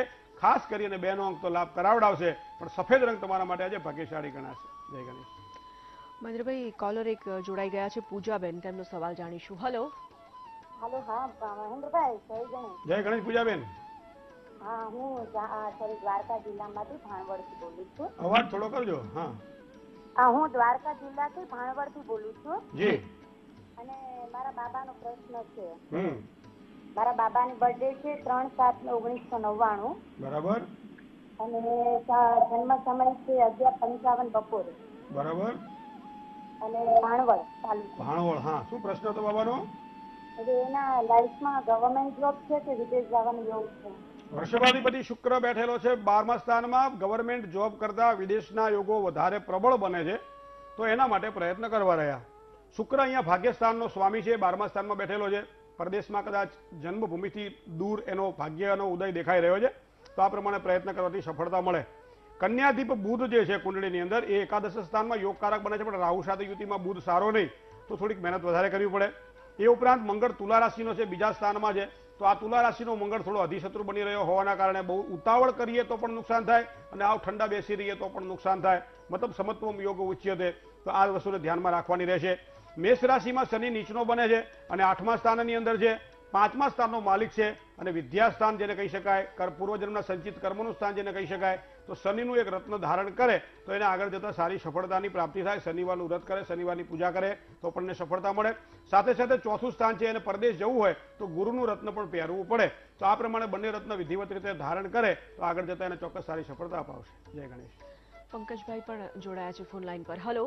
ખાસ કરીને બે નો અંક તો લાભ કરાવડાવશે, પણ સફેદ રંગ તમારા માટે આજે ભાગ્યશાળી ગણાશે. જય ગણેશ. મહેન્દ્રભાઈ, કોલર એક જોડાઈ ગયા છે, પૂજાબેન, તેમનો સવાલ જાણીશું. હલો. હલો. હા મહેન્દ્રભાઈ, જય ગણેશ. જય ગણેશ પૂજાબેન. હા, હું સોરી દ્વારકા જિલ્લામાંથી ભાણવડથી બોલું છું. અવાજ થોડો કરજો. હા હા, હું દ્વારકા જિલ્લાથી ભાણવડથી બોલું છું. જી. અને મારા બાબાનો પ્રશ્ન છે. હમ મારા બાબાની બર્થડે છે ત્રણ સાત ઓગણીસો નવ્વાણું. બરાબર. અને જન્મ સમય છે અગિયાર પંચાવન બપોરે. બરાબર. અને ભાણવડ તાલુકો. ભાણવડ. હા, શું પ્રશ્ન હતો બાબાનો? એટલે એના લાઈફમાં ગવર્મેન્ટ જોબ છે કે વિદેશ જવાનો યોગ છે? વૃષભાધિપતિ શુક્ર બેઠેલો છે બારમા સ્થાનમાં. ગવર્મેન્ટ જોબ કરતા વિદેશના યોગો વધારે પ્રબળ બને છે, તો એના માટે પ્રયત્ન કરવા રહ્યા. શુક્ર અહીંયા ભાગ્યસ્થાનનો સ્વામી છે, બારમા સ્થાનમાં બેઠેલો છે. પરદેશમાં કદાચ જન્મભૂમિથી દૂર એનો ભાગ્યનો ઉદય દેખાઈ રહ્યો છે, તો આ પ્રમાણે પ્રયત્ન કરવાથી સફળતા મળે. કન્યાદીપ બુધ જે છે કુંડળીની અંદર, એ એકાદશ સ્થાનમાં યોગકારક બને છે, પણ રાહુ સાથે યુતિમાં બુધ સારો નહીં, તો થોડીક મહેનત વધારે કરવી પડે. એ ઉપરાંત મંગળ તુલા રાશિનો છે, બીજા સ્થાનમાં છે, તો આ તુલા રાશિનો મંગળ થોડો અધિશત્રુ બની રહ્યો હોવાના કારણે બહુ ઉતાવળ કરીએ તો પણ નુકસાન થાય, અને આવ ઠંડા બેસી રહીએ તો પણ નુકસાન થાય. મતલબ સમત્વમ યોગ ઉચ્યતે, તો આ વસ્તુને ધ્યાનમાં રાખવાની રહેશે. મેષ રાશિમાં શનિ નીચનો બને છે અને આઠમા સ્થાનની અંદર છે, પાંચમા સ્થાનનો માલિક છે, અને વિદ્યાસ્થાન જેને કહી શકાય, પૂર્વજન્મના સંચિત કર્મનું સ્થાન જેને કહી શકાય. તો શનિનું એક રત્ન ધારણ કરે તો એને આગળ જતા સારી સફળતાની પ્રાપ્તિ થાય. શનિવારનું વ્રત કરે, શનિવારની પૂજા કરે તો પણ સફળતા મળે. સાથે સાથે ચોથું સ્થાન છે, એને પરદેશ જવું હોય તો ગુરુનું રત્ન પણ પહેરવું પડે. તો આ પ્રમાણે બંને રત્ન વિધિવત રીતે ધારણ કરે તો આગળ જતા એને ચોક્કસ સારી સફળતા અપાવશે. જય ગણેશ. પંકજભાઈ પણ જોડાયા છે ફોન લાઈન પર. હલો.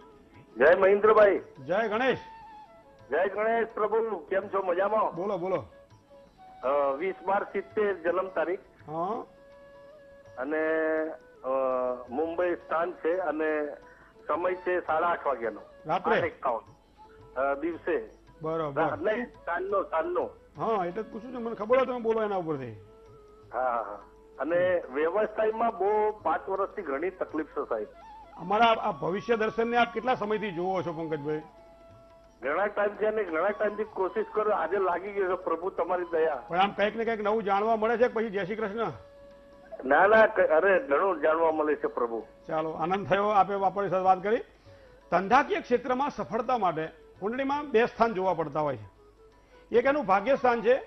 જય મહેન્દ્રભાઈ. જય ગણેશ. જય ગણેશ પ્રભુ, કેમ છો? મજામાં? બોલો બોલો. વીસ બાર સિત્તેર જન્મ તારીખ. હા. અને મુંબઈ સ્થાન છે, અને સમય છે સાડા આઠ વાગ્યાનો રાત્રે એકાવન દિવસે. બરોબર. નહીં, સાંજનો સાંજનો. હા, એટલે જ પૂછું છું, મને ખબર હોય તમે બોલો એના ઉપરથી. હા હા. અને વ્યવસાયમાં બહુ પાંચ વર્ષથી ઘણી તકલીફ છે સાહેબ. અમારા આ ભવિષ્ય દર્શનને આપ કેટલા સમયથી જુઓ છો પંકજભાઈ? ઘણા ટાઈમ છે અને ઘણા ટાઈમથી કોશિશ કરો, આજે લાગી ગયો છે પ્રભુ તમારી દયા. પણ આમ કંઈક ને કંઈક નવું જાણવા મળે છે પછી જય શ્રી કૃષ્ણ? ના ના, અરે ઘણું જાણવા મળે છે પ્રભુ. ચાલો, આનંદ થયો આપે આપણી સાથે વાત કરી. ધંધાકીય ક્ષેત્રમાં સફળતા માટે કુંડળીમાં બે સ્થાન જોવા પડતા હોય છે. એક એનું ભાગ્ય સ્થાન છે,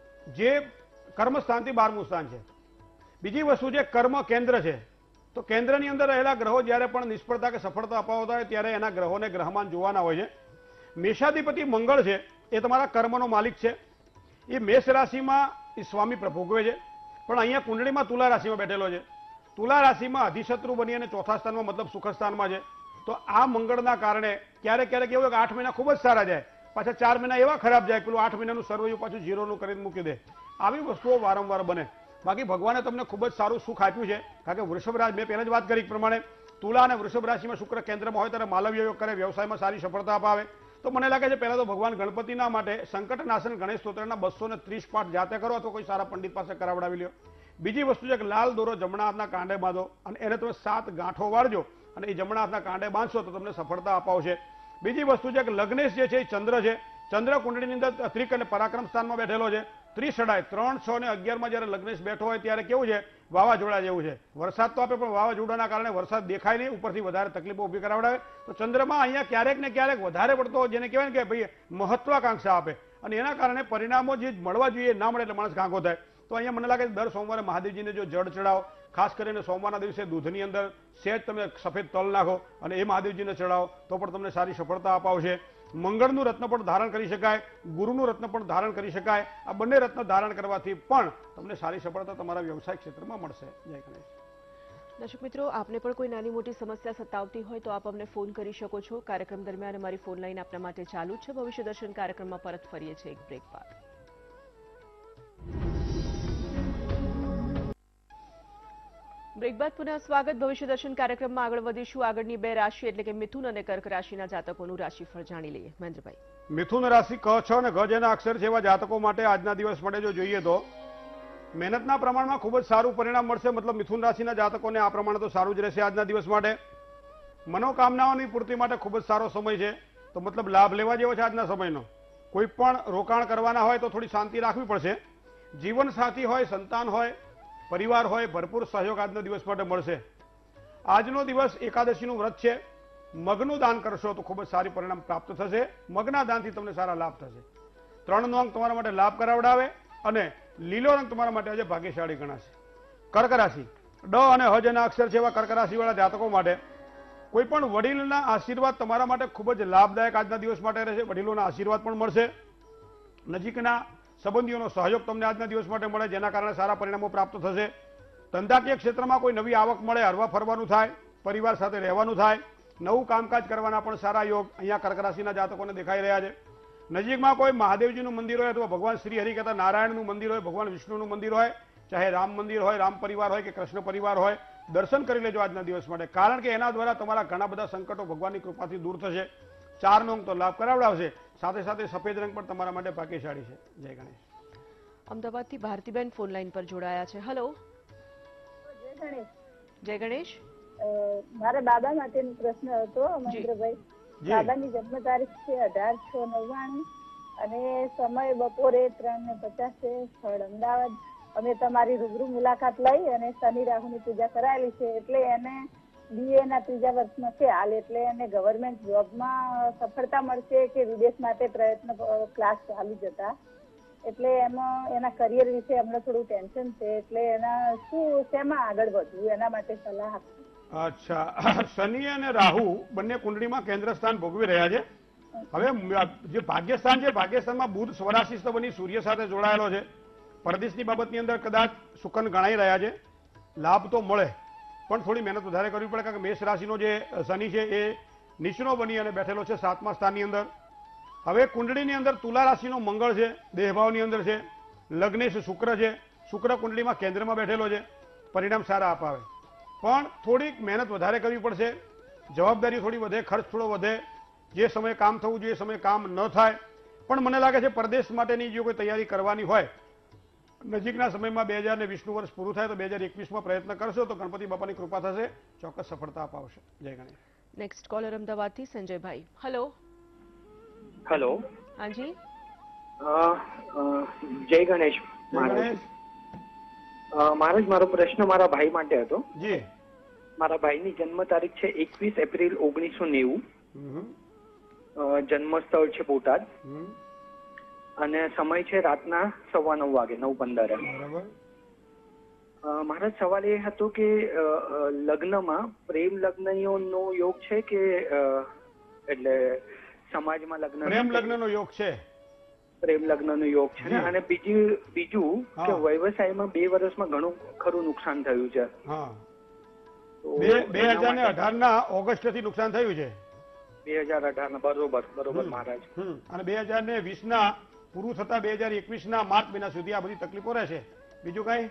જે કર્મસ્થાનથી બારમું સ્થાન છે. બીજી વસ્તુ છે કર્મ કેન્દ્ર છે. તો કેન્દ્રની અંદર રહેલા ગ્રહો જ્યારે પણ નિષ્ફળતા કે સફળતા અપાવતા હોય ત્યારે એના ગ્રહોને ગ્રહમાન જોવાના હોય છે. મેષાધિપતિ મંગળ છે, એ તમારા કર્મનો માલિક છે. એ મેષ રાશિમાં એ સ્વામી ભોગવે છે, પણ અહીંયા કુંડળીમાં તુલા રાશિમાં બેઠેલો છે. તુલા રાશિમાં અધિશત્રુ બની અને ચોથા સ્થાનમાં મતલબ સુખ સ્થાનમાં છે. તો આ મંગળના કારણે ક્યારેક ક્યારેક એવું કે આઠ મહિના ખૂબ જ સારા જાય, પાછા ચાર મહિના એવા ખરાબ જાય, પેલું આઠ મહિનાનું સર્વૈયું પાછું ઝીરોનું કરીને મૂકી દે. આવી વસ્તુઓ વારંવાર બને. બાકી ભગવાને તમને ખૂબ જ સારું સુખ આપ્યું છે, કારણ કે વૃષભ રાશિ, મેં પહેલા જ વાત કરી પ્રમાણે તુલા અને વૃષભ રાશિમાં શુક્ર કેન્દ્રમાં હોય ત્યારે માલવ્ય યોગ કરે, વ્યવસાયમાં સારી સફળતા અપાવે. તો મને લાગે છે પહેલા તો ભગવાન ગણપતિના માટે સંકટનાશન ગણેશ સ્તોત્રના બસો ને ત્રીસ પાઠ જાતે કરો અથવા કોઈ સારા પંડિત પાસે કરાવડાવી લ્યો. બીજી વસ્તુ છે કે લાલ દોરો જમણા હાથના કાંડે બાંધો અને એને તમે સાત ગાંઠો વાળજો અને એ જમણા હાથના કાંડે બાંધશો તો તમને સફળતા અપાવશે. બીજી વસ્તુ છે કે લગ્નેશ જે છે એ ચંદ્ર છે. ચંદ્ર કુંડળીની અંદર ત્રિક અને પરાક્રમ સ્થાનમાં બેઠેલો છે. ત્રિસડાય ત્રણ છ ને અગિયારમાં જયારે લગ્નેશ બેઠો હોય ત્યારે કેવું છે, વાવાઝોડા જેવું છે. વરસાદ તો આપે પણ વાવાઝોડાના કારણે વરસાદ દેખાય નહીં, ઉપરથી વધારે તકલીફો ઊભી કરાવડાવે. તો ચંદ્રમાં અહીંયા ક્યારેક ને ક્યારેક વધારે પડતો જેને કહેવાય ને કે ભાઈ મહત્વાકાંક્ષા આપે, અને એના કારણે પરિણામો જે મળવા જોઈએ ના મળે એટલે માણસ કાંકો થાય. તો અહીંયા મને લાગે દર સોમવારે મહાદેવજીને જો જળ ચડાવો, ખાસ કરીને સોમવારના દિવસે દૂધની અંદર સહેજ તમે સફેદ તલ નાખો અને એ મહાદેવજીને ચડાવો તો પણ તમને સારી સફળતા અપાવશે. મંગળનું રત્ન પણ ધારણ કરી શકાય, ગુરુનું રત્ન પણ ધારણ કરી શકાય. આ બંને રત્ન ધારણ કરવાથી પણ તમને સારી સફળતા તમારા વ્યવસાય ક્ષેત્રમાં મળશે. જય ગણેશ. દર્શક મિત્રો, આપને પણ કોઈ નાની મોટી સમસ્યા સતાવતી હોય તો આપ અમને ફોન કરી શકો છો. કાર્યક્રમ દરમિયાન અમારી ફોન લાઈન આપના માટે ચાલુ છે. ભવિષ્ય દર્શન કાર્યક્રમમાં પરત ફરીએ છીએ એક બ્રેક બાદ. બ્રેક બાદ પુનઃ સ્વાગત. ભવિષ્ય દર્શન કાર્યક્રમમાં આગળ વધીશું. આગળની બે રાશિ એટલે કે મિથુન અને કર્ક રાશિના જાતકોનું રાશિફળ જાણી લઈએ. મહેન્દ્રભાઈ. મિથુન રાશિ ક છ અને ગ જેના અક્ષર છે એવા જાતકો માટે આજના દિવસ માટે જો જોઈએ તો મહેનતના પ્રમાણમાં ખૂબ જ સારું પરિણામ મળશે. મતલબ મિથુન રાશિના જાતકોને આ પ્રમાણે તો સારું જ રહેશે આજના દિવસ માટે. મનોકામનાઓની પૂર્તિ માટે ખૂબ જ સારો સમય છે. તો મતલબ લાભ લેવા જેવો છે આજના સમયનો. કોઈ પણ રોકાણ કરવાના હોય તો થોડી શાંતિ રાખવી પડશે. જીવન સાથી હોય, સંતાન હોય, પરિવાર હોય ભરપૂર સહયોગ આજના દિવસ માટે મળશે. આજનો દિવસ એકાદશીનું વ્રત છે. મગનું દાન કરશો તો ખૂબ જ સારી પરિણામ પ્રાપ્ત થશે. મગના દાનથી તમને સારા લાભ થશે. ત્રણ નો અંક તમારા માટે લાભ કરાવડાવે અને લીલો રંગ તમારા માટે આજે ભાગ્યશાળી ગણાશે. કર્ક રાશિ ડ અને હજ ના અક્ષર છે એવા કર્ક રાશિ વાળા જાતકો માટે કોઈ પણ વડીલના આશીર્વાદ તમારા માટે ખૂબ જ લાભદાયક આજના દિવસ માટે રહેશે. વડીલોના આશીર્વાદ પણ મળશે. નજીકના સંબંધીઓનો સહયોગ તમને આજના દિવસ માટે મળે, જેના કારણે સારા પરિણામો પ્રાપ્ત થશે. ધંધાકીય ક્ષેત્રમાં કોઈ નવી આવક મળે, હરવા ફરવાનું થાય, પરિવાર સાથે રહેવાનું થાય, નવું કામકાજ કરવાના પણ સારા યોગ અહીંયા કર્ક રાશિના જાતકોને દેખાઈ રહ્યા છે. નજીકમાં કોઈ મહાદેવજીનું મંદિર હોય અથવા ભગવાન શ્રી હરિ કહેતા નારાયણનું મંદિર હોય, ભગવાન વિષ્ણુનું મંદિર હોય, ચાહે રામ મંદિર હોય, રામ પરિવાર હોય કે કૃષ્ણ પરિવાર હોય, દર્શન કરી લેજો આજના દિવસ માટે, કારણ કે એના દ્વારા તમારા ઘણા બધા સંકટો ભગવાનની કૃપાથી દૂર થશે. ચાર નો અંક તો લાભ કરાવડાવશે. સાથે સાથે સફેદ રંગ પણ તમારા માટે ભાગ્યશાળી છે. જય ગણેશ. અમદાવાદથી ભારતીબેન ફોન લાઈન પર જોડાયા છે. હેલો. જય ગણેશ. જય ગણેશ. મારા બાબા માટેનો પ્રશ્ન હતો મહેન્દ્રભાઈ. બાબાની જન્મ તારીખ છે અઢાર છ નવ્વાણું અને સમય બપોરે ત્રણ ને પચાસે, સ્થળ અમદાવાદ. અમે તમારી રૂબરૂ મુલાકાત લઈ અને શનિ રાહુની પૂજા કરાયેલી છે, એટલે એને બીએ ના ત્રીજા વર્ષમાં છે હાલ, એટલે એને ગવર્મેન્ટ જોબમાં સફળતા મળશે કે વિદેશ માટે પ્રયત્ન ક્લાસ ચાલુ જતા, એટલે એમાં એના કરિયર વિશે અમને થોડું ટેન્શન છે, એટલે એના શું શેમાં આગળ વધવું એના માટે સલાહ આપો. અચ્છા, શનિ અને રાહુ બંને કુંડળીમાં કેન્દ્ર સ્થાન ભોગવી રહ્યા છે. હવે જે ભાગ્યસ્થાન છે, ભાગ્યસ્થાનમાં બુધ સ્વરાશિસ્થ બની સૂર્ય સાથે જોડાયેલો છે. પરદેશની બાબતની અંદર કદાચ સુકન ગણાઈ રહ્યા છે. લાભ તો મળે પણ થોડી મહેનત વધારે કરવી પડે, કારણ કે મેષ રાશિનો જે શનિ છે એ નિષ્ણો બની અને બેઠેલો છે સાતમા સ્થાનની અંદર. હવે કુંડળીની અંદર તુલા રાશિનો મંગળ છે, દેહભાવની અંદર છે. લગ્નેશ શુક્ર છે, શુક્ર કુંડળીમાં કેન્દ્રમાં બેઠેલો છે. પરિણામ સારા અપાવે પણ થોડીક મહેનત વધારે કરવી પડશે. જવાબદારી થોડી વધે, ખર્ચ થોડો વધે. જે સમયે કામ થવું જોઈએ એ સમયે કામ ન થાય. પણ મને લાગે છે પરદેશ માટેની જો કોઈ તૈયારી કરવાની હોય, નજીકના સમયમાં બે હજાર ને વીસનું વર્ષ પૂરું થાય તો બે હજાર એકવીસમાં પ્રયત્ન કરશો તો ગણપતિ બાપાની કૃપા થશે, ચોક્કસ સફળતા અપાવશે. જય ગણેશ. નેક્સ્ટ કોલર અમદાવાદથી સંજયભાઈ. હેલો. હેલો. હાજી. જય ગણેશ. મહારાજ, મારો પ્રશ્ન મારા ભાઈ માટે હતો. જી. મારા ભાઈની જન્મ તારીખ છે એકવીસ એપ્રિલ ઓગણીસો નેવું. જન્મ સ્થળ છે બોટાદ અને સમય છે રાતના સવા નવ વાગે, નવ પંદરે. મહારાજ, સવાલ એ હતો કે લગ્નમાં પ્રેમ લગ્નનો યોગ છે કે એટલે સમાજમાં લગ્ન પ્રેમ લગ્નનો યોગ છે. પ્રેમ લગ્નનો યોગ છે અને બીજું બીજું કે વ્યવસાયમાં બે વર્ષમાં ઘણું ખરું નુકસાન થયું છે. બે હજાર ને અઢાર ના ઓગસ્ટ થી નુકસાન થયું છે. બે હજાર અઢાર ના બરોબર બરોબર મહારાજ. અને બે હજાર ને વીસ ના પૂરું થતા બે હજાર એકવીસ ના માર્ચ મહિના સુધી આ બધી તકલીફો રહેશે. બીજું કઈ?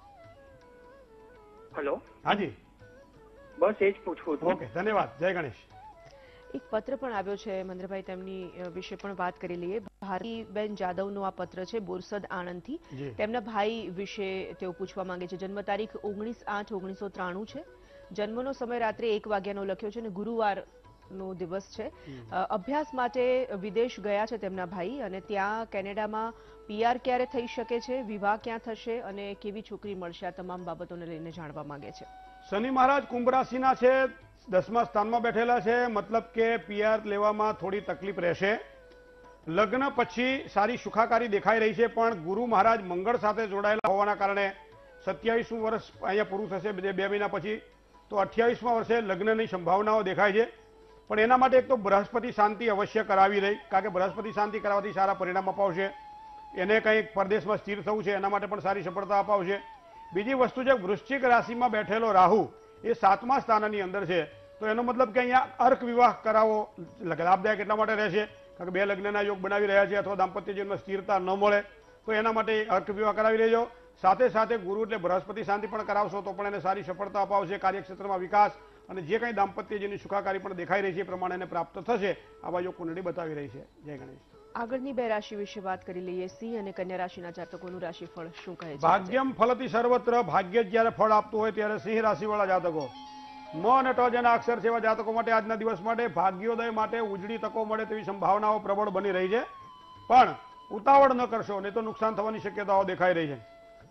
હેલો. હાજી, બસ એ જ પૂછવું હતું. ઓકે, ધન્યવાદ. જય ગણેશ. એક પત્ર પણ આવ્યો છે મહેન્દ્રભાઈ, તેમની વિશે પણ વાત કરી લઈએ. ભારતીબેન જાદવનો આ પત્ર છે બોરસદ આણંદથી. તેમના ભાઈ વિશે તેઓ પૂછવા માંગે છે. જન્મ તારીખ ઓગણીસ આઠ ઓગણીસો ત્રાણું છે. જન્મનો સમય રાત્રે એક વાગ્યાનો લખ્યો છે અને ગુરુવાર નો દિવસ છે. અભ્યાસ માટે વિદેશ ગયા છે તેમના ભાઈ અને ત્યાં કેનેડામાં પીઆર ક્યારે થઈ શકે છે, વિવાહ ક્યાં થશે અને કેવી છોકરી મળશે, આ તમામ બાબતોને લઈને જાણવા માંગે છે. શનિ મહારાજ કુંભ રાશિના છે, દસમા સ્થાનમાં બેઠેલા છે, મતલબ કે પીઆર લેવામાં થોડી તકલીફ રહેશે. લગ્ન પછી સારી સુખાકારી દેખાઈ રહી છે, પણ ગુરુ મહારાજ મંગળ સાથે જોડાયેલા હોવાના કારણે સત્યાવીસમું વર્ષ અહીંયા પૂરું થશે બે મહિના પછી, તો અઠ્યાવીસમા વર્ષે લગ્નની સંભાવનાઓ દેખાય છે. પણ એના માટે એક તો બૃહસ્પતિ શાંતિ અવશ્ય કરાવી રહી, કારણ કે બૃહસ્પતિ શાંતિ કરાવવાથી સારા પરિણામ અપાવશે. એને કંઈક પરદેશમાં સ્થિર થવું છે, એના માટે પણ સારી સફળતા અપાવશે. બીજી વસ્તુ છે, વૃશ્ચિક રાશિમાં બેઠેલો રાહુ એ સાતમા સ્થાનની અંદર છે, તો એનો મતલબ કે અહીંયા અર્ક વિવાહ કરાવો લાભદાયક એટલા માટે રહેશે, કારણ કે બે લગ્નના યોગ બનાવી રહ્યા છે અથવા દાંપત્ય જીવનમાં સ્થિરતા ન મળે તો એના માટે અર્ક વિવાહ કરાવી લેજો. સાથે સાથે ગુરુ એટલે બૃહસ્પતિ શાંતિ પણ કરાવશો તો પણ એને સારી સફળતા અપાવશે. કાર્યક્ષેત્રમાં વિકાસ અને જે કંઈ દાંપત્ય જેની સુખાકારી પણ દેખાઈ રહી છે એ પ્રમાણે એને પ્રાપ્ત થશે. આવા યોગ કુંડળી બતાવી રહી છે. જય ગણેશ. આગળની બે રાશિ વિશે વાત કરી લઈએ. સિંહ અને કન્યા રાશિના જાતકોનું રાશિફળ શું કહે છે? ભાગ્યમ ફલતી સર્વત્ર, ભાગ્ય જ્યારે ફળ આપતું હોય ત્યારે સિંહ રાશિવાળા જાતકો, મ અને ટ જેના અક્ષર છે એવા જાતકો માટે આજના દિવસ માટે ભાગ્યોદય માટે ઉજળી તકો મળે તેવી સંભાવનાઓ પ્રબળ બની રહી છે. પણ ઉતાવળ ન કરશો નહીં તો નુકસાન થવાની શક્યતાઓ દેખાઈ રહી છે.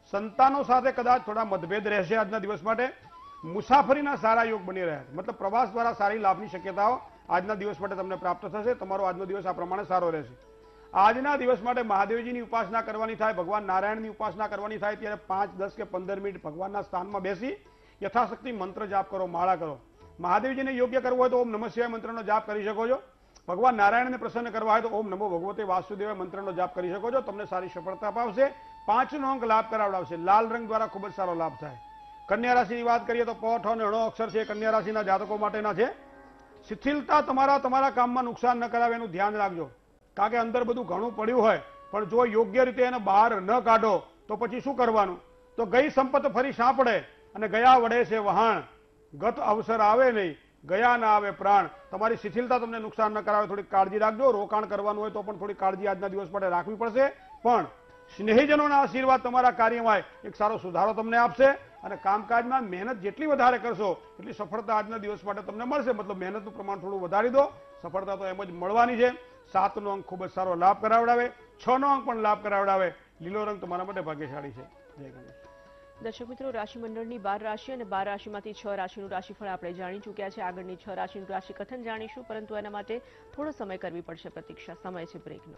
સંતાનો સાથે કદાચ થોડા મતભેદ રહેશે આજના દિવસ માટે. મુસાફરીના સારા યોગ બની રહ્યા છે, મતલબ પ્રવાસ દ્વારા સારી લાભની શક્યતાઓ આજના દિવસ માટે તમને પ્રાપ્ત થશે. તમારો આજનો દિવસ આ પ્રમાણે સારો રહેશે. આજના દિવસ માટે મહાદેવજીની ઉપાસના કરવાની થાય, ભગવાન નારાયણની ઉપાસના કરવાની થાય ત્યારે પાંચ દસ કે પંદર મિનિટ ભગવાનના સ્થાનમાં બેસી યથાશક્તિ મંત્ર જાપ કરો, માળા કરો. મહાદેવજીને યોગ્ય કરવો હોય તો ઓમ નમઃ શિવાય મંત્રનો જાપ કરી શકો છો. ભગવાન નારાયણને પ્રસન્ન કરવા હોય તો ઓમ નમો ભગવતે વાસુદેવાય મંત્રનો જાપ કરી શકો છો. તમને સારી સફળતા અપાવશે. પાંચનો અંક લાભ કરાવડાવશે. લાલ રંગ દ્વારા ખૂબ જ સારો લાભ થાય. કન્યા રાશિની વાત કરીએ તો પ, ઠ અને ણ અક્ષર છે કન્યા રાશિના જાતકો માટેના છે. શિથિલતા તમારા તમારા કામમાં નુકસાન ન કરાવે એનું ધ્યાન રાખજો. કારણ કે અંદર બધું ઘણું પડ્યું હોય પણ જો યોગ્ય રીતે એને બહાર ન કાઢો તો પછી શું કરવાનું? તો ગઈ સંપત ફરી સાંપડે અને ગયા વડે છે વહાણ. ગત અવસર આવે નહીં, ગયા ના આવે પ્રાણ. તમારી શિથિલતા તમને નુકસાન ન કરાવે, થોડી કાળજી રાખજો. રોકાણ કરવાનું હોય તો પણ થોડી કાળજી આજના દિવસ માટે રાખવી પડશે. પણ સ્નેહીજનોના આશીર્વાદ તમારા કાર્યમાં એક સારો સુધારો તમને આપશે અને કામકાજમાં મહેનત જેટલી વધારે કરશો એટલી સફળતા આજના દિવસ માટે તમને મળશે. મતલબ મહેનતનું પ્રમાણ થોડું વધારી દો, સફળતા તો એમ જ મળવાની છે. સાતનો અંક ખૂબ જ સારો લાભ કરાવડાવે. છ નો અંક પણ લાભ કરાવડાવે. લીલો રંગ તમારા માટે ભાગ્યશાળી છે. જય ગણેશ. દર્શક મિત્રો, રાશિમંડળની બાર રાશિ અને બાર રાશિમાંથી છ રાશિનું રાશિફળ આપણે જાણી ચૂક્યા છે. આગળની છ રાશિનું રાશિ કથન જાણીશું, પરંતુ એના માટે થોડો સમય કરવી પડશે પ્રતીક્ષા. સમય છે બ્રેકનો.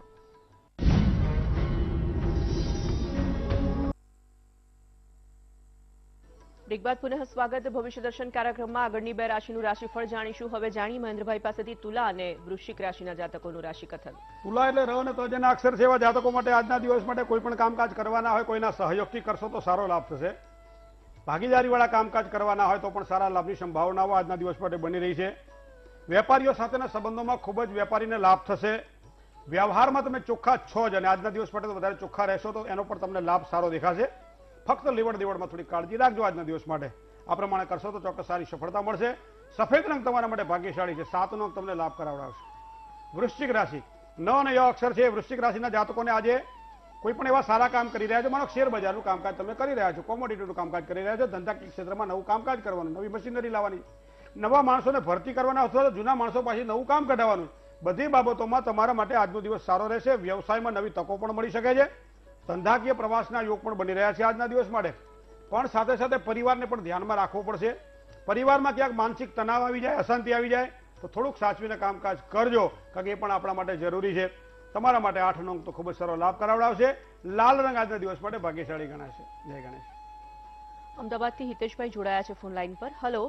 બ્રેક બાદ પુનઃ સ્વાગત. ભવિષ્ય દર્શન કાર્યક્રમમાં આગળની બે રાશિનું રાશિફળ જાણીશું. હવે જાણીએ મહેન્દ્રભાઈ પાસેથી તુલા અને વૃશ્ચિક રાશિના જાતકોનું રાશિ કથન. તુલા એટલે ર અને તજના અક્ષર છે એવા જાતકો માટે આજના દિવસ માટે કોઈ પણ કામકાજ કરવાના હોય કોઈના સહયોગથી કરશો તો સારો લાભ થશે. ભાગીદારીવાળા કામકાજ કરવાના હોય તો પણ સારા લાભની સંભાવનાઓ આજના દિવસ માટે બની રહી છે. વેપારીઓ સાથેના સંબંધોમાં ખૂબ જ વેપારીને લાભ થશે. વ્યવહારમાં તમે ચોખ્ખા છો જ અને આજના દિવસ માટે તો વધારે ચોખ્ખા રહેશો તો એનો પણ તમને લાભ સારો દેખાશે. ફક્ત લેવડ દેવડમાં થોડી કાળજી રાખજો આજના દિવસ માટે. આ પ્રમાણે કરશો તો ચોક્કસ સારી સફળતા મળશે. સફેદ રંગ તમારા માટે ભાગ્યશાળી છે. સાતનો અંક તમને લાભ કરાવડાવશે. વૃશ્ચિક રાશિ ન અને ય અક્ષર છે. વૃશ્ચિક રાશિના જાતકોને આજે કોઈ પણ એવા સારા કામ કરી રહ્યા છો. માનો શેર બજારનું કામકાજ તમે કરી રહ્યા છો, કોમોડિટીનું કામકાજ કરી રહ્યા છો, ધંધાકીય ક્ષેત્રમાં નવું કામકાજ કરવાનું, નવી મશીનરી લાવવાની, નવા માણસોને ભરતી કરવાના અથવા તો જૂના માણસો પાસે નવું કામ કઢાવવાનું. બધી બાબતોમાં તમારા માટે આજનો દિવસ સારો રહેશે. વ્યવસાયમાં નવી તકો પણ મળી શકે છે. ધંધાકીય પ્રવાસના યોગ પણ બની રહ્યા છે આજના દિવસ માટે. પણ સાથે સાથે પરિવારને પણ ધ્યાનમાં રાખવો પડશે. પરિવારમાં ક્યાંક માનસિક તણાવ આવી જાય, અશાંતિ આવી જાય તો થોડુંક સાચવીને કામકાજ કરજો, કારણ કે એ પણ આપણા માટે જરૂરી છે. તમારા માટે આઠનો અંક તો ખૂબ જ સારો લાભ કરાવડાવશે. લાલ રંગ આજના દિવસ માટે ભાગ્યશાળી ગણાશે. જય ગણેશ. અમદાવાદથી હિતેશભાઈ જોડાયા છે ફોન લાઈન પર. હલો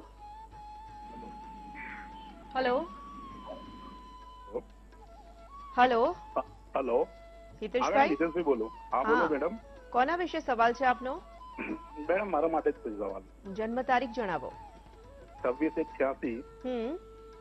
હલો હલો હેલો, હિતેશભાઈ હિતેશભાઈ બોલું. હા બોલો મેડમ. કોના વિશે સવાલ છે આપનો? મેડમ મારા માટે જ કોઈ સવાલ. જન્મ તારીખ જણાવો. છવ્વીસ એક છ્યાસી હમ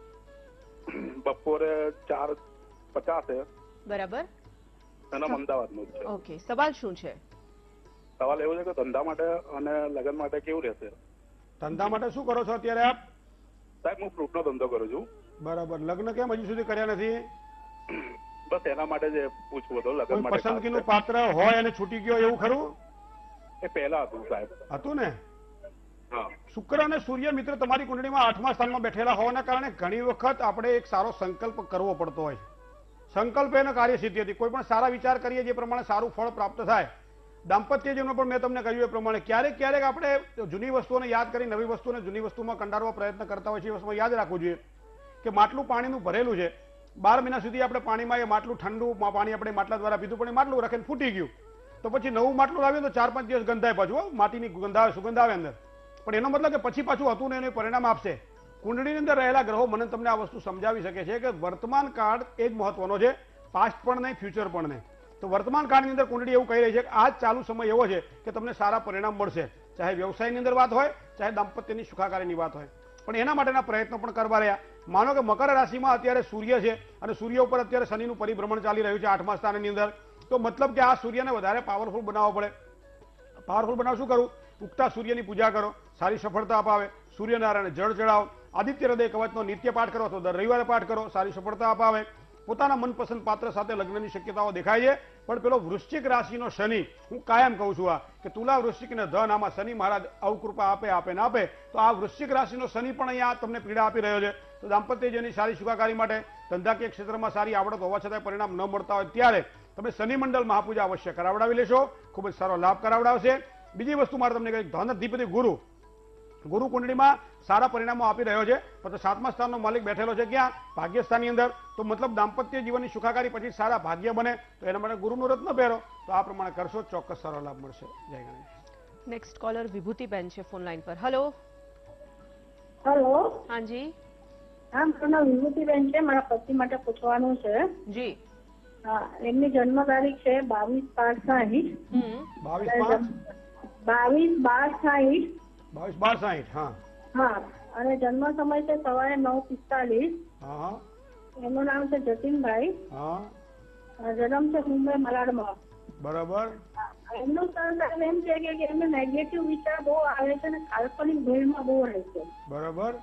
બપોરે ચાર પચાસે. બરાબર. એના અમદાવાદનું જ છે. ઓકે, સવાલ શું છે? સવાલ એવો છે કે ધંધા માટે અને લગ્ન માટે કેવું રહેશે? ધંધા માટે શું કરો છો અત્યારે આપ? સાહેબ હું ફ્રૂટનો ધંધો કરું છું. બરાબર. લગ્ન કેમ હજુ સુધી કર્યા નથી? બસ એના માટે જ પૂછવું હતું. લગ્ન કોઈ માટે પસંદગીનું પાત્ર હોય અને છૂટી ગયો એવું ખરું? એ પહેલા હતું સાહેબ. હતું ને? હા. શુક્ર અને સૂર્ય મિત્ર તમારી કુંડળીમાં આઠમા સ્થાનમાં બેઠેલા હોવાના કારણે ઘણી વખત આપણે એક સારો સંકલ્પ કરવો પડતો હોય છે. સંકલ્પ એને કાર્યસિદ્ધિ હતી. કોઈ પણ સારા વિચાર કરીએ જે પ્રમાણે સારું ફળ પ્રાપ્ત થાય. દાંપત્ય જીવનમાં પણ મેં તમને કહ્યું એ પ્રમાણે ક્યારેક ક્યારેક આપણે જૂની વસ્તુઓને યાદ કરી નવી વસ્તુને જૂની વસ્તુમાં કંડારવા પ્રયત્ન કરતા હોય છે. એ વસ્તુમાં યાદ રાખવું જોઈએ કે માટલું પાણીનું ભરેલું છે. બાર મહિના સુધી આપણે પાણીમાં એ માટલું ઠંડુ પાણી આપણે માટલા દ્વારા પીધું પણ એ માટલું રાખીને ફૂટી ગયું તો પછી નવું માટલું લાવ્યું તો ચાર પાંચ દિવસ ગંધાય પાછું. માટીની ગંધ આવે, સુગંધ આવે અંદર. પણ એનો મતલબ કે પછી પાછું હતું ને એનું પરિણામ આપશે. કુંડળીની અંદર રહેલા ગ્રહો મને તમને આ વસ્તુ સમજાવી શકે છે કે વર્તમાન કાળ એ જ મહત્વનો છે, પાસ્ટ પણ નહીં, ફ્યુચર પણ નહીં. તો વર્તમાન કાળની અંદર કુંડળી એવું કહી રહી છે કે આ ચાલુ સમય એવો છે કે તમને સારા પરિણામ મળશે. ચાહે વ્યવસાયની અંદર વાત હોય, ચાહે દાંપત્યની સુખાકારીની વાત હોય. પણ એના માટેના પ્રયત્નો પણ કરવા રહ્યા. માનો કે મકર રાશિમાં અત્યારે સૂર્ય છે અને સૂર્ય ઉપર અત્યારે શનિનું પરિભ્રમણ ચાલી રહ્યું છે આઠમા સ્થાનની અંદર. તો મતલબ કે આ સૂર્યને વધારે પાવરફુલ બનાવવો પડે. પાવરફુલ બનાવ શું કરું? ઉગતા સૂર્યની પૂજા કરો, સારી સફળતા અપાવે. સૂર્યનારાયણ જળ ચડાવો. આદિત્ય હૃદય કવચનો નિત્ય પાઠ કરો તો દર રવિવારે પાઠ કરો, સારી સફળતા અપાવે. પોતાના મનપસંદ પાત્ર સાથે લગ્નની શક્યતાઓ દેખાય છે. પણ પેલો વૃશ્ચિક રાશિનો શનિ, હું કાયમ કહું છું આ કે તુલા વૃશ્ચિક ને ધન, આમાં શનિ મહારાજ અવકૃપા આપે આપે ને આપે. તો આ વૃશ્ચિક રાશિનો શનિ પણ અહીંયા તમને પીડા આપી રહ્યો છે. તો દાંપત્ય જેની સારી સુખાકારી માટે, ધંધાકીય ક્ષેત્રમાં સારી આવડત હોવા છતાં પરિણામ ન મળતા હોય ત્યારે તમે શનિ મંડળ મહાપૂજા અવશ્ય કરાવડાવી લેશો. ખૂબ જ સારો લાભ કરાવડાવશે. બીજી વસ્તુ મારે તમને કહી, ધન અધિપતિ ગુરુ ગુરુ કુંડળીમાં સારા પરિણામો આપી રહ્યો છે, પછી સાતમા સ્થાનનો માલિક બેઠેલો છે ક્યાં? ભાગ્યસ્થાનની અંદર. તો મતલબ દાંપત્ય જીવનની સુખાકારી પછી સારા ભાગ્ય બને, તો એના માટે ગુરુનું રત્ન પહેરો, તો આ પ્રમાણે કરશો ચોક્કસ સારો લાભ મળશે. જય ગણેશ. નેક્સ્ટ કોલર વિભૂતિબેન છે ફોન લાઈન પર. હેલો. હેલો. હાજી. હા, મારું નામ વિભૂતિબેન છે. મારા પતિ માટે પૂછવાનું છે. જી. હા, એમની જન્મ તારીખ છે બાવીસ બાર સાહીઠ. બાવીસ પાંચ બાવીસ બાર સાહીઠ. બાવીસ બાર સાહીઠ. હા હા, અને જન્મ સમય છે સવારે નવ પિસ્તાલીસ. હા. એમનું નામ છે જતીનભાઈ. હા. જન્મ છે મુંબઈ મલાડમાં. બરાબર. એમનું સરનામ એમ છે કે એમને નેગેટિવ વિચાર બહુ આવે છે અને કાલ્પનિક ભેળમાં બહુ રહે છે. બરાબર.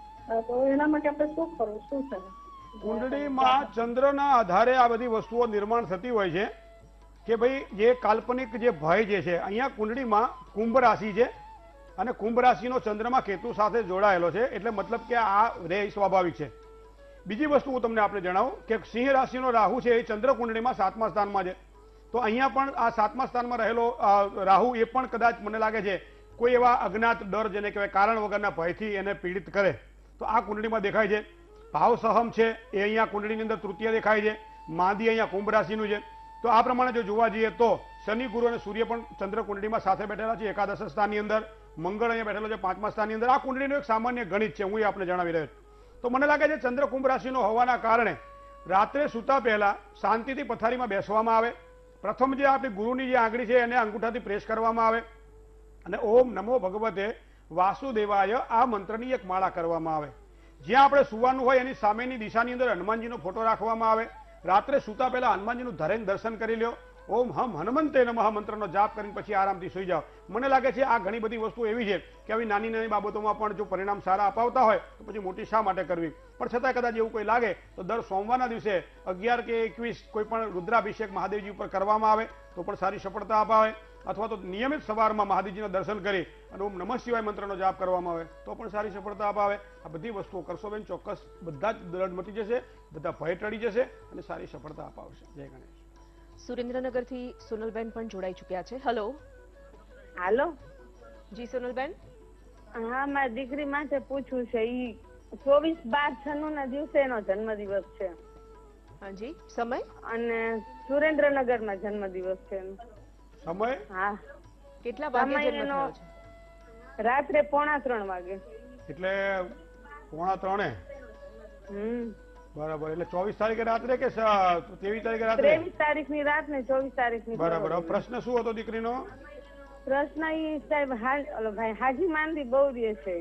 તો એના માટે આપણે શું કરવું, શું છે? કુંડળીમાં ચંદ્રના આધારે આ બધી વસ્તુઓ નિર્માણ થતી હોય છે કે ભાઈ જે કાલ્પનિક જે ભય જે છે, અહીંયા કુંડળીમાં કુંભ રાશિ છે અને કુંભ રાશિનો ચંદ્રમાં કેતુ સાથે જોડાયેલો છે, એટલે મતલબ કે આ રે સ્વાભાવિક છે. બીજી વસ્તુ હું તમને આપણે જણાવું કે સિંહ રાશિનો રાહુ છે એ ચંદ્ર કુંડળીમાં સાતમા સ્થાનમાં છે, તો અહીંયા પણ આ સાતમા સ્થાનમાં રહેલો રાહુ એ પણ કદાચ મને લાગે છે કોઈ એવા અજ્ઞાત ડર જેને કહેવાય કારણ વગરના ભયથી એને પીડિત કરે, તો આ કુંડળીમાં દેખાય છે. ભાવ સહમ છે એ અહીંયા કુંડળીની અંદર તૃતીય દેખાય છે. માંદી અહીંયા કુંભ રાશિનું છે. તો આ પ્રમાણે જો જોવા જઈએ તો શનિ ગુરુ અને સૂર્ય પણ ચંદ્ર કુંડળીમાં સાથે બેઠેલા છે એકાદશ સ્થાનની અંદર. મંગળ અહીંયા બેઠેલો છે પાંચમા સ્થાનની અંદર. આ કુંડળીનું એક સામાન્ય ગણિત છે, હું એ આપને જણાવી રહ્યો છું. તો મને લાગે છે ચંદ્ર કુંભ રાશિનો હોવાના કારણે રાત્રે સૂતા પહેલા શાંતિથી પથારીમાં બેસવામાં આવે. પ્રથમ જે આપણી ગુરુની જે આંગળી છે એને અંગૂઠાથી પ્રેસ કરવામાં આવે અને ઓમ નમો ભગવતે વાસુદેવાય આ મંત્રની એક માળા કરવામાં આવે. જ્યાં આપણે સુવાનું હોય એની સામેની દિશાની અંદર હનુમાનજીનો ફોટો રાખવામાં આવે. રાત્રે સૂતા પહેલા હનુમાનજીનું ધરેન દર્શન કરી લ્યો. ઓમ હમ હનુમંતે નમઃ મંત્રનો જાપ કરીને પછી આરામથી સુઈ જાઓ. મને લાગે છે આ ઘણી બધી વસ્તુ એવી છે કે આવી નાની નાની બાબતોમાં પણ જો પરિણામ સારા અપાવતા હોય તો પછી મોટી શા માટે કરવી. પણ છતાં કદાચ એવું કોઈ લાગે તો દર સોમવારના દિવસે અગિયાર કે એકવીસ કોઈ પણ રુદ્રાભિષેક મહાદેવજી ઉપર કરવામાં આવે તો પણ સારી સફળતા અપાવે, અથવા તો નિયમિત સવારમાં મહાદેવજીના દર્શન કરી અને ઓમ નમઃ શિવાય મંત્રનો જાપ કરવામાં આવે તો પણ સારી સફળતા અપાવે. આ બધી વસ્તુઓ કરશો બેન, ચોક્કસ બધા જ દર્દ મટી જશે, બધા ભય ટળી જશે અને સારી સફળતા અપાવશે. જય ગણેશ. સુરેન્દ્રનગરથી સોનલબેન પણ જોડાઈ ચુક્યા છે. હેલો. હાલો. જી સોનલબેન. હા, મારી દીકરી માટે પૂછવું છે. ઈ ચોવીસ બાર છન્નું ના દિવસે એનો જન્મદિવસ છે. હાજી. સમય? અને સુરેન્દ્રનગર માં જન્મદિવસ છે. સમય? હા. કેટલા વાગે જન્મ થયો છે? રાત્રે પોણા ત્રણ વાગે. એટલે પોણા ત્રણે? હમ. બરાબર. એટલે ચોવીસ તારીખે રાત્રે કે ત્રેવીસ તારીખે રાત્રે? ત્રેવીસ તારીખ ની રાત ને ચોવીસ તારીખ ની. બરાબર. પ્રશ્ન શું હતો દીકરીનો? પ્રશ્ન ઈ સાહેબ ભાઈ હાજી માંદી બહુ રહે છે.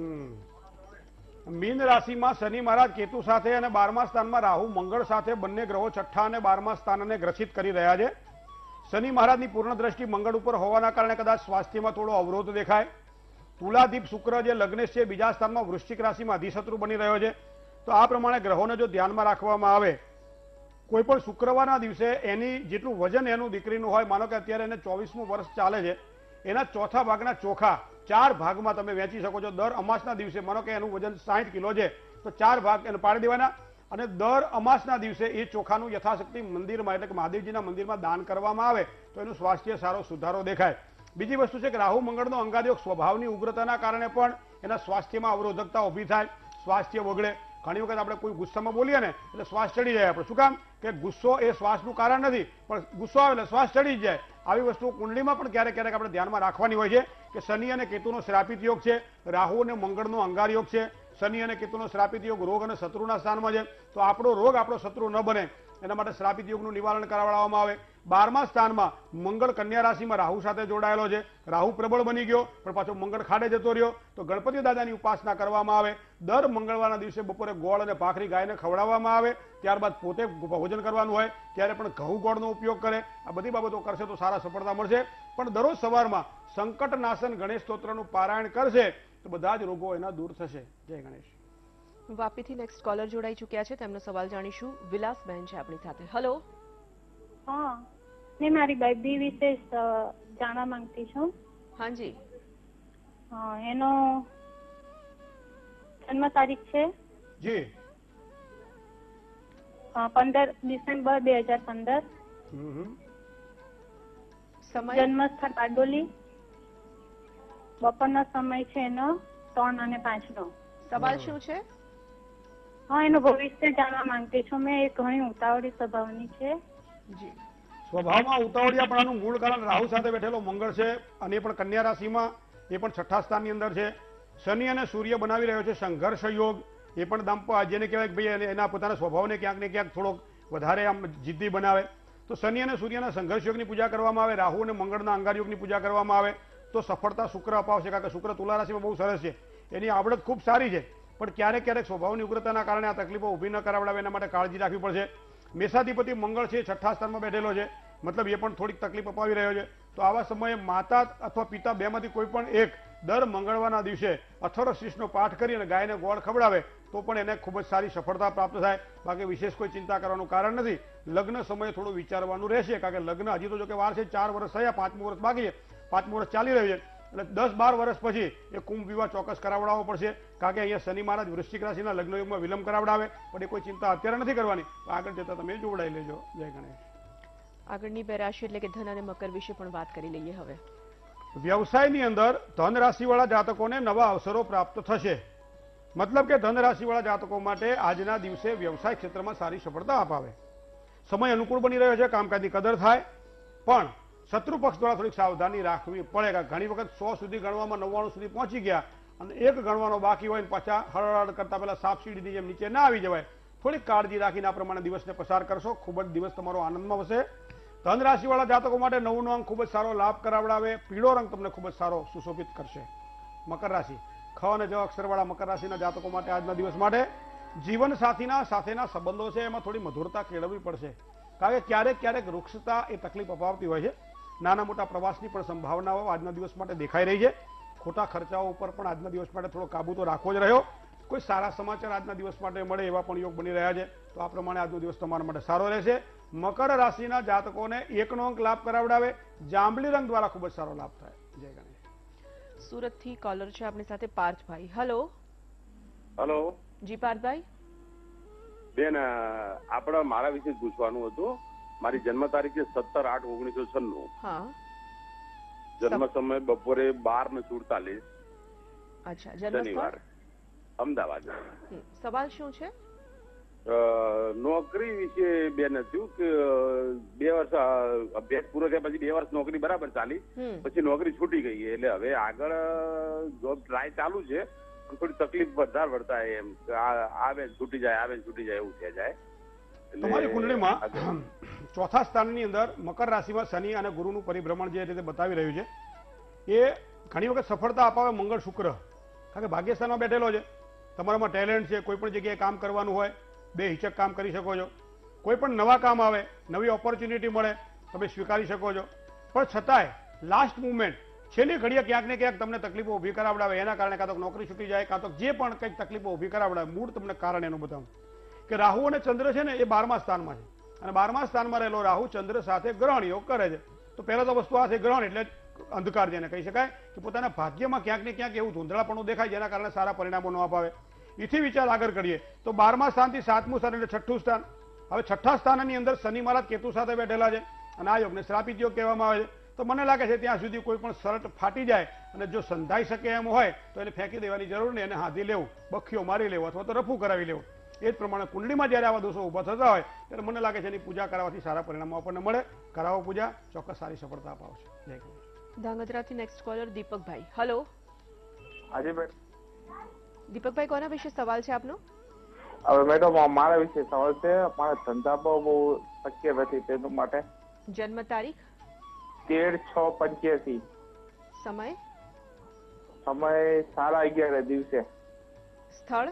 મીન રાશિમાં શનિ મહારાજ કેતુ સાથે અને બારમા સ્થાનમાં રાહુ મંગળ સાથે બંને ગ્રહો છઠ્ઠા અને બારમા સ્થાનને ગ્રસિત કરી રહ્યા છે. શનિ મહારાજની પૂર્ણ દ્રષ્ટિ મંગળ ઉપર હોવાના કારણે કદાચ સ્વાસ્થ્યમાં થોડો અવરોધ દેખાય. તુલાદીપ શુક્ર જે લગ્નેશ છે બીજા સ્થાનમાં વૃશ્ચિક રાશિમાં અધિશત્રુ બની રહ્યો છે. તો આ પ્રમાણે ગ્રહોને જો ધ્યાનમાં રાખવામાં આવે, કોઈ પણ શુક્રવારના દિવસે એની જેટલું વજન એનું દીકરીનું હોય, માનો કે અત્યારે એને ચોવીસમું વર્ષ ચાલે છે, એના ચોથા ભાગના ચોખા ચાર ભાગમાં તમે વેચી શકો છો. દર અમાસના દિવસે માનો કે એનું વજન સાઠ કિલો છે તો ચાર ભાગ એને પાડી દેવાના અને દર અમાસના દિવસે એ ચોખાનું યથાશક્તિ મંદિરમાં એટલે કે મહાદેવજીના મંદિરમાં દાન કરવામાં આવે તો એનું સ્વાસ્થ્ય સારો સુધારો દેખાય. બીજી વસ્તુ છે કે રાહુ મંગળનો અંગારયોગ સ્વભાવની ઉગ્રતાના કારણે પણ એના સ્વાસ્થ્યમાં અવરોધકતા ઊભી થાય, સ્વાસ્થ્ય બગડે. ઘણી વખત આપણે કોઈ ગુસ્સામાં બોલીએ ને એટલે શ્વાસ ચડી જાય આપણે. શું કામ? કે ગુસ્સો એ શ્વાસનું કારણ નથી, પણ ગુસ્સો આવે એટલે શ્વાસ ચડી જ જાય. આવી વસ્તુઓ કુંડલીમાં પણ ક્યારેક ક્યારેક આપણે ધ્યાનમાં રાખવાની હોય છે કે શનિ અને કેતુનો શ્રાપિત યોગ છે, રાહુ અને મંગળનો અંગાર યોગ છે. શનિ અને કેતુનો શ્રાપિત યોગ રોગ અને શત્રુના સ્થાનમાં છે, તો આપણો રોગ આપણો શત્રુ ન બને એના માટે શ્રાપિત યોગનું નિવારણ કરાવવામાં આવે. બારમા સ્થાનમાં મંગળ કન્યા રાશિમાં રાહુ સાથે જોડાયેલો છે. રાહુ પ્રબળ બની ગયો પણ પાછો મંગળ ખાડે જતો રહ્યો, તો ગણપતિ દાદાની ઉપાસના કરવામાં આવે. દર મંગળવારના દિવસે બપોરે ગોળ અને ભાખરી ગાયને ખવડાવવામાં આવે. ત્યારબાદ પોતે ભોજન કરવાનું હોય ત્યારે પણ ઘઉં ગોળનો ઉપયોગ કરે. આ બધી બાબતો કરશે તો સારા સફળતા મળશે. પણ દરરોજ સવારમાં સંકટ નાશન ગણેશ સ્તોત્રનું પારાયણ કરશે તો બધા જ રોગો એના દૂર થશે. જય ગણેશ. વાપીથી નેક્સ્ટ કોલર જોડાઈ ચુક્યા છે, તેમનો સવાલ જાણીશું. વિલાસબેન છે આપણી સાથે. હેલો. હા, મેં મારી બેબી વિશે જાણવા માંગતી છું. હાજી. હા, એનો જન્મ તારીખ છે જી પંદર ડિસેમ્બર બે હજાર પંદર. સમય? જન્મ સ્થળ બારડોલી. બપોરનો સમય છે એનો ત્રણ અને પાંચ નો. સવાલ શું છે? હા, એનું ભવિષ્ય જાણવા માંગતી છું. મેં એ ઘણી ઉતાવળી સ્વભાવની છે. જી. સ્વભાવમાં ઉતાવળિયાપણાનું મૂળ કારણ રાહુ સાથે બેઠેલો મંગળ છે અને એ પણ કન્યા રાશિમાં, એ પણ છઠ્ઠા સ્થાનની અંદર છે. શનિ અને સૂર્ય બનાવી રહ્યો છે સંઘર્ષ યોગ. એ પણ દાંપત્ય જેને કહેવાય કે ભાઈ એના પોતાના સ્વભાવને ક્યાંક ને ક્યાંક થોડોક વધારે આમ જિદ્દી બનાવે. તો શનિ અને સૂર્યના સંઘર્ષ યોગની પૂજા કરવામાં આવે, રાહુ અને મંગળના અંગાર યોગની પૂજા કરવામાં આવે તો સફળતા શુક્ર અપાવશે. કારણ કે શુક્ર તુલા રાશિમાં બહુ સરસ છે, એની આવડત ખૂબ સારી છે, પણ ક્યારેક ક્યારેક સ્વભાવની ઉગ્રતાના કારણે આ તકલીફો ઊભી ન કરાવડાવે એના માટે કાળજી રાખવી પડશે. મેષાધિપતિ મંગળ છે, છઠ્ઠા સ્થાનમાં બેઠેલો છે, મતલબ એ પણ થોડીક તકલીફ અપાવી રહ્યો છે. તો આવા સમયે માતા અથવા પિતા બેમાંથી કોઈ પણ એક દર મંગળવારના દિવસે અથર્વ શીર્ષનો પાઠ કરી અને ગાયને ગોળ ખવડાવે તો પણ એને ખૂબ જ સારી સફળતા પ્રાપ્ત થાય. બાકી વિશેષ કોઈ ચિંતા કરવાનું કારણ નથી. લગ્ન સમયે થોડું વિચારવાનું રહેશે, કારણ કે લગ્ન હજી તો જો કે વાર છે, ચાર વર્ષ થયા, પાંચમું વર્ષ બાકી છે, પાંચમું વર્ષ ચાલી રહ્યું છે, એટલે દસ બાર વર્ષ પછી એ કુંભ વિવાહ ચોક્કસ કરાવડાવવો પડશે. કારણ કે અહીંયા શનિ મહારાજ વૃશ્ચિક રાશિના લગ્ન યુગમાં વિલંબ કરાવડાવે, પણ એ કોઈ ચિંતા અત્યારે નથી કરવાની, આગળ જતા તમે જોડાઈ લેજો. જય ગણેશ. આગળની બે રાશિ એટલે કે ધન અને મકર વિશે પણ વાત કરી લઈએ. હવે વ્યવસાયની અંદર ધન રાશિવાળા જાતકોને નવા અવસરો પ્રાપ્ત થશે. મતલબ કે ધન રાશિવાળા જાતકો માટે આજના દિવસે વ્યવસાય ક્ષેત્રમાં સારી સફળતા અપાવે. સમય અનુકૂળ બની રહ્યો છે, કામકાજની કદર થાય, પણ શત્રુ પક્ષ દ્વારા થોડીક સાવધાની રાખવી પડે. ઘણી વખત સો સુધી ગણવામાં નવ્વાણું સુધી પહોંચી ગયા અને એક ગણવાનો બાકી હોય ને પાછા હળહળ કરતા પહેલા સાપ સીડીની જેમ નીચે ના આવી જવાય. થોડીક કાળજી રાખીને આ પ્રમાણે દિવસને પસાર કરશો, ખૂબ જ દિવસ તમારો આનંદમાં વસે. ધન રાશિવાળા જાતકો માટે નવું અંક ખૂબ જ સારો લાભ કરાવડાવે. પીળો રંગ તમને ખૂબ જ સારો સુશોભિત કરશે. મકર રાશિ, ખ અને જ અક્ષરવાળા મકર રાશિના જાતકો માટે આજના દિવસ માટે જીવન સાથીના સાથેના સંબંધો છે એમાં થોડી મધુરતા કેળવવી પડશે. કારણ કે ક્યારેક ક્યારેક વૃક્ષતા એ તકલીફ અપાવતી હોય છે. નાના મોટા પ્રવાસની પણ સંભાવનાઓ આજના દિવસ માટે દેખાઈ રહી છે. ખોટા ખર્ચાઓ ઉપર પણ આજના દિવસ માટે થોડો કાબુ તો રાખવો જ રહ્યો. કોઈ સારા સમાચાર આજના દિવસ માટે મળે એવા પણ યોગ બની રહ્યા છે. તો આ પ્રમાણે આજનો દિવસ તમારા માટે સારો રહેશે. મકર રાશિના જાતકોને એકનો અંક લાભ કરાવડાવે. જાંબલી રંગ દ્વારા ખૂબ જ સારો લાભ થાય. જય ગણેશ. સુરત થી કોલર છે આપણી સાથે પાર્થભાઈ. હેલો. હેલો. જી પાર્થભાઈ. બેન, આપણે મારા વિશે પૂછવાનું હતું. મારી જન્મ તારીખ છે સત્તર આઠ ઓગણીસો છન્નું. હા. જન્મ સમય બપોરે બાર ને સુડતાલીસ. અચ્છા. જન્મ શનિવાર, અમદાવાદ. સવાલ શું છે? નોકરી વિશે બેન હતું કે બે વર્ષ અભ્યાસ પૂરો થયા પછી બે વર્ષ નોકરી બરાબર ચાલી, પછી નોકરી છૂટી ગઈ, એટલે હવે આગળ જોબ ટ્રાય ચાલુ છે, પણ થોડી તકલીફ વધારે વર્તાય એમ. આવે છૂટી જાય, આવે છૂટી જાય એવું થઈ જાય. તમારી કુંડળીમાં ચોથા સ્થાનની અંદર મકર રાશિમાં શનિ અને ગુરુનું પરિભ્રમણ જે રીતે બતાવી રહ્યું છે એ ઘણી વખત સફળતા અપાવે મંગળ શુક્ર. કારણ કે ભાગ્યસ્થાનમાં બેઠેલો છે, તમારામાં ટેલેન્ટ છે, કોઈ પણ જગ્યાએ કામ કરવાનું હોય બે હિચક કામ કરી શકો છો. કોઈ પણ નવા કામ આવે, નવી ઓપોર્ચ્યુનિટી મળે, તમે સ્વીકારી શકો છો. પણ છતાંય લાસ્ટ મુવમેન્ટ, છેલ્લી ઘડીએ ક્યાંક ને ક્યાંક તમને તકલીફો ઊભી કરાવડાવે. એના કારણે કાં તો નોકરી છૂટી જાય, કાં તો જે પણ કંઈક તકલીફો ઊભી કરાવડાવે. મૂળ તમને કારણ એનું બતાવું કે રાહુ અને ચંદ્ર છે ને એ બારમા સ્થાનમાં છે, અને બારમા સ્થાનમાં રહેલો રાહુ ચંદ્ર સાથે ગ્રહણ યોગ કરે છે. તો પહેલા તો વસ્તુ આ છે ગ્રહણ એટલે અંધકાર, જેને કહી શકાય કે પોતાના ભાગ્યમાં ક્યાંક ને ક્યાંક એવું ધૂંધળાપણું દેખાય જેના કારણે સારા પરિણામો ન અપાવે. એથી વિચાર આગળ કરીએ તો બારમા સ્થાનથી સાતમું સ્થાન એટલે છઠ્ઠું સ્થાન. હવે છઠ્ઠા સ્થાનની અંદર શનિ મહારાજ કેતુ સાથે બેઠેલા છે અને આ યોગને શ્રાપિત યોગ કહેવામાં આવે છે. તો મને લાગે છે ત્યાં સુધી કોઈ પણ શર્ટ ફાટી જાય અને જો સંધાઈ શકે એમ હોય તો એને ફેંકી દેવાની જરૂર નહીં, એને હાથી લેવું, બખીઓ મારી લેવું અથવા તો રફું કરાવી લેવું. એ જ પ્રમાણે કુંડલીમાં જ્યારે આવા દોષો ઊભા થતા હોય ત્યારે મને લાગે છે એની પૂજા કરવાથી સારા પરિણામો આપણને મળે. કરાવો પૂજા, ચોક્કસ સારી સફળતા અપાવશે. જય ગણેશ. ધાંગધ્રાથી નેક્સ્ટ કોલર દીપકભાઈ. હેલો. હાજી મેડમ. દીપકભાઈ, કોના વિશે સવાલ છે આપનો? હવે મેડમ મારા વિશે સવાલ છે. મારા ધંધામાં બહુ શક્ય નથી, તેનું માટે. જન્મ તારીખ? તેર છ પંચ્યાસી. સમય? સમય સાડા અગિયાર દિવસે. સ્થળ?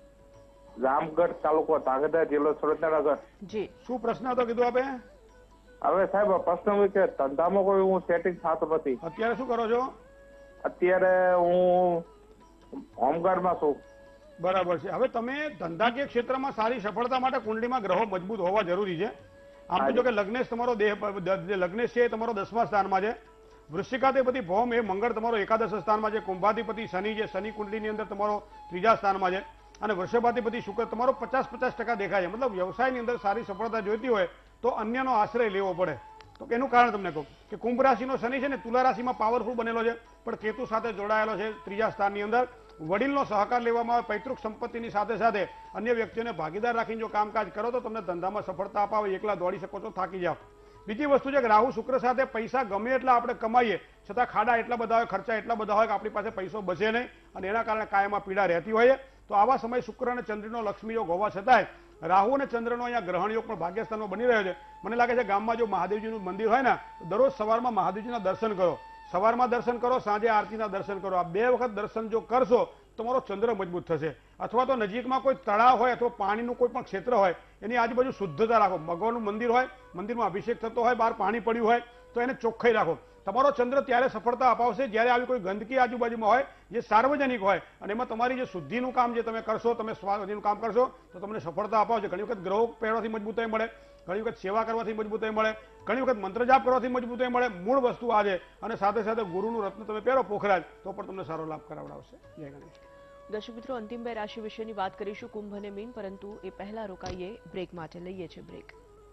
રામગઢ તાલુકો ધાંગધ્રા જિલ્લો સુરેન્દ્રનગર. જી. શું પ્રશ્ન હતો કીધું આપે? હવે સાહેબ પ્રશ્ન એ કે ધંધામાં કોઈ હું સેટિંગ થતું નથી. અત્યારે શું કરો છો? અત્યારે હું હોમગાર્ડમાં છું. બરાબર છે. હવે તમે ધંધાકીય ક્ષેત્રમાં સારી સફળતા માટે કુંડલીમાં ગ્રહો મજબૂત હોવા જરૂરી છે. આમ તો જો કે લગ્નેશ તમારો દેહ લગ્નેશ છે એ તમારો દસમા સ્થાનમાં છે. વૃશ્ચિકાધિપતિ ભૌમ એ મંગળ તમારો એકાદશ સ્થાનમાં છે. કુંભાધિપતિ શનિ છે, શનિ કુંડલીની અંદર તમારો ત્રીજા સ્થાનમાં છે. અને વૃષભાધિપતિ શુક્ર તમારો પચાસ પચાસ ટકા દેખાય છે. મતલબ વ્યવસાયની અંદર સારી સફળતા જોઈતી હોય તો અન્યનો આશ્રય લેવો પડે. તો એનું કારણ તમને કહું કે કુંભ રાશિનો શનિ છે ને તુલા રાશિમાં પાવરફુલ બનેલો છે, પણ કેતુ સાથે જોડાયેલો છે ત્રીજા સ્થાનની અંદર. વડીલનો સહકાર લેવામાં આવે, પૈતૃક સંપત્તિની સાથે સાથે અન્ય વ્યક્તિઓને ભાગીદાર રાખીને જો કામકાજ કરો તો તમને ધંધામાં સફળતા અપાવે. એકલા દોડી શકો છો, થાકી જાઓ. બીજી વસ્તુ છે કે રાહુ શુક્ર સાથે પૈસા ગમે એટલા આપણે કમાઈએ છતાં ખાડા એટલા બધા હોય, ખર્ચા એટલા બધા હોય કે આપણી પાસે પૈસો બચે નહીં અને એના કારણે કાયમમાં પીડા રહેતી હોય. તો આવા સમય શુક્ર અને ચંદ્રનો લક્ષ્મી યોગ હોવા છતાંય રાહુ અને ચંદ્રનો અહીંયા ગ્રહણ યોગ પણ ભાગ્યસ્થાનમાં બની રહ્યો છે. મને લાગે છે ગામમાં જો મહાદેવજીનું મંદિર હોય ને તો દરરોજ સવારમાં મહાદેવજીના દર્શન કરો. સવારમાં દર્શન કરો, સાંજે આરતીના દર્શન કરો. આ બે વખત દર્શન જો કરશો તમારો ચંદ્ર મજબૂત થશે. અથવા તો નજીકમાં કોઈ તળાવ હોય અથવા પાણીનું કોઈ પણ ક્ષેત્ર હોય એની આજુબાજુ શુદ્ધતા રાખો. ભગવાનનું મંદિર હોય, મંદિરમાં અભિષેક થતો હોય, બહાર પાણી પડ્યું હોય તો એને ચોખ્ખાઈ રાખો. તમારો ચંદ્ર ત્યારે સફળતા અપાવશે જ્યારે આવી કોઈ ગંદકી આજુબાજુમાં હોય જે સાર્વજનિક હોય અને એમાં તમારી જે શુદ્ધિનું કામ જે તમે કરશો, તમે સ્વાધીનું કામ કરશો તો તમને સફળતા અપાવશે. ઘણી વખત ગ્રહો પહેરવાથી મજબૂતાઈ મળે, ઘણી વખત સેવા કરવાથી મજબૂતાઈ મળે, ઘણી વખત મંત્રજાપ કરવાથી મજબૂતાઈ મળે. મૂળ વસ્તુ આ છે. અને સાથે સાથે ગુરુનું રત્ન તમે પહેરો પોખરાજ તો પણ તમને સારો લાભ કરાવડાવશે. જય ગણેશ. દર્શક મિત્રો, અંતિમ બે રાશિ વિશેની વાત કરીશું, કુંભ અને મીન, પરંતુ એ પહેલા રોકાઈએ બ્રેક માટે. લઈએ છે બ્રેક.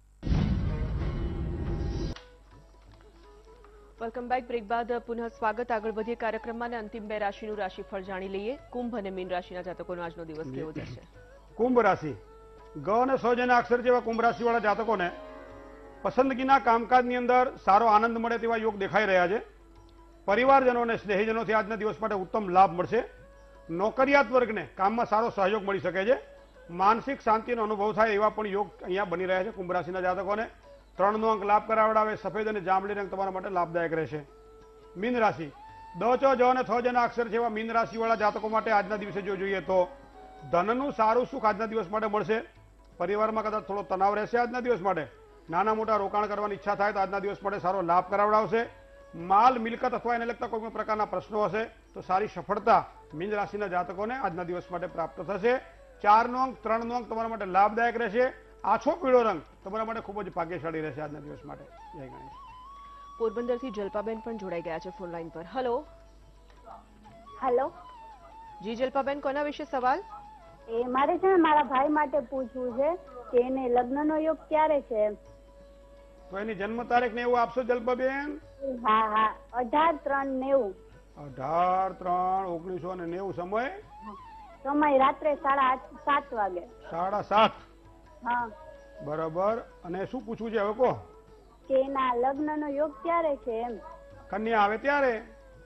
Welcome back. બ્રેક બાદ પુનઃ સ્વાગત. આગળ વધીએ કાર્યક્રમમાં અને અંતિમ બે રાશિનું રાશિફળ જાણી લઈએ. કુંભ અને મીન રાશિના જાતકોનો આજનો દિવસ કેવો જશે? કુંભ રાશિ, ગ અને સ જેના અક્ષર જેવા કુંભ રાશિવાળા જાતકોને પસંદગીના કામકાજની અંદર સારો આનંદ મળે તેવા યોગ દેખાઈ રહ્યા છે. પરિવારજનો અને સ્નેહીજનોથી આજના દિવસ માટે ઉત્તમ લાભ મળશે. નોકરિયાત વર્ગને કામમાં સારો સહયોગ મળી શકે છે. માનસિક શાંતિનો અનુભવ થાય એવા પણ યોગ અહીંયા બની રહ્યા છે કુંભ રાશિના જાતકોને. ત્રણનો અંક લાભ કરાવડાવે. સફેદ અને જાંબલી રંગ તમારા માટે લાભદાયક રહેશે. મીન રાશિ, દ ચ જ અને થ જેના અક્ષર છે એવા મીન રાશિવાળા જાતકો માટે આજના દિવસે જો જોઈએ તો ધનનું સારું સુખ આજના દિવસ માટે મળશે. પરિવારમાં કદાચ થોડો તણાવ રહેશે આજના દિવસ માટે. નાના મોટા રોકાણ કરવાની ઈચ્છા થાય તો આજના દિવસ માટે સારો લાભ કરાવડાવશે. માલ મિલકત અથવા એને લગતા કોઈ પણ પ્રકારના પ્રશ્નો હશે તો સારી સફળતા મીન રાશિના જાતકોને આજના દિવસ માટે પ્રાપ્ત થશે. ચારનો અંક, ત્રણનો અંક તમારા માટે લાભદાયક રહેશે. આછો પીળો રંગ તમારા માટે ખૂબ જ ભાગ્યશાળી રહેશે આજના દિવસ માટે. જય ગણેશ. પોરબંદરથી જલ્પાબેન પણ જોડાઈ ગયા છે ફોન લાઈન પર. હેલો. હેલો. જી જલ્પાબેન, કોના વિશે સવાલ? એ મારે છે ને મારા ભાઈ માટે પૂછવું છે કે એને લગ્નનો યોગ ક્યારે છે? તો એની જન્મ તારીખ ને એવું આપશો જલ્પાબેન? હા હા, અઢાર ત્રણ નેવું. અઢાર ત્રણ ઓગણીસો ને નેવું. સમય? સમય રાત્રે સાડા આઠ સાત વાગે. સાડા સાત. હા બરાબર. અને શું પૂછવું છે હવે કહો? કે એના લગ્નનો યોગ ક્યારે છે એમ. કન્યા આવે ત્યારે.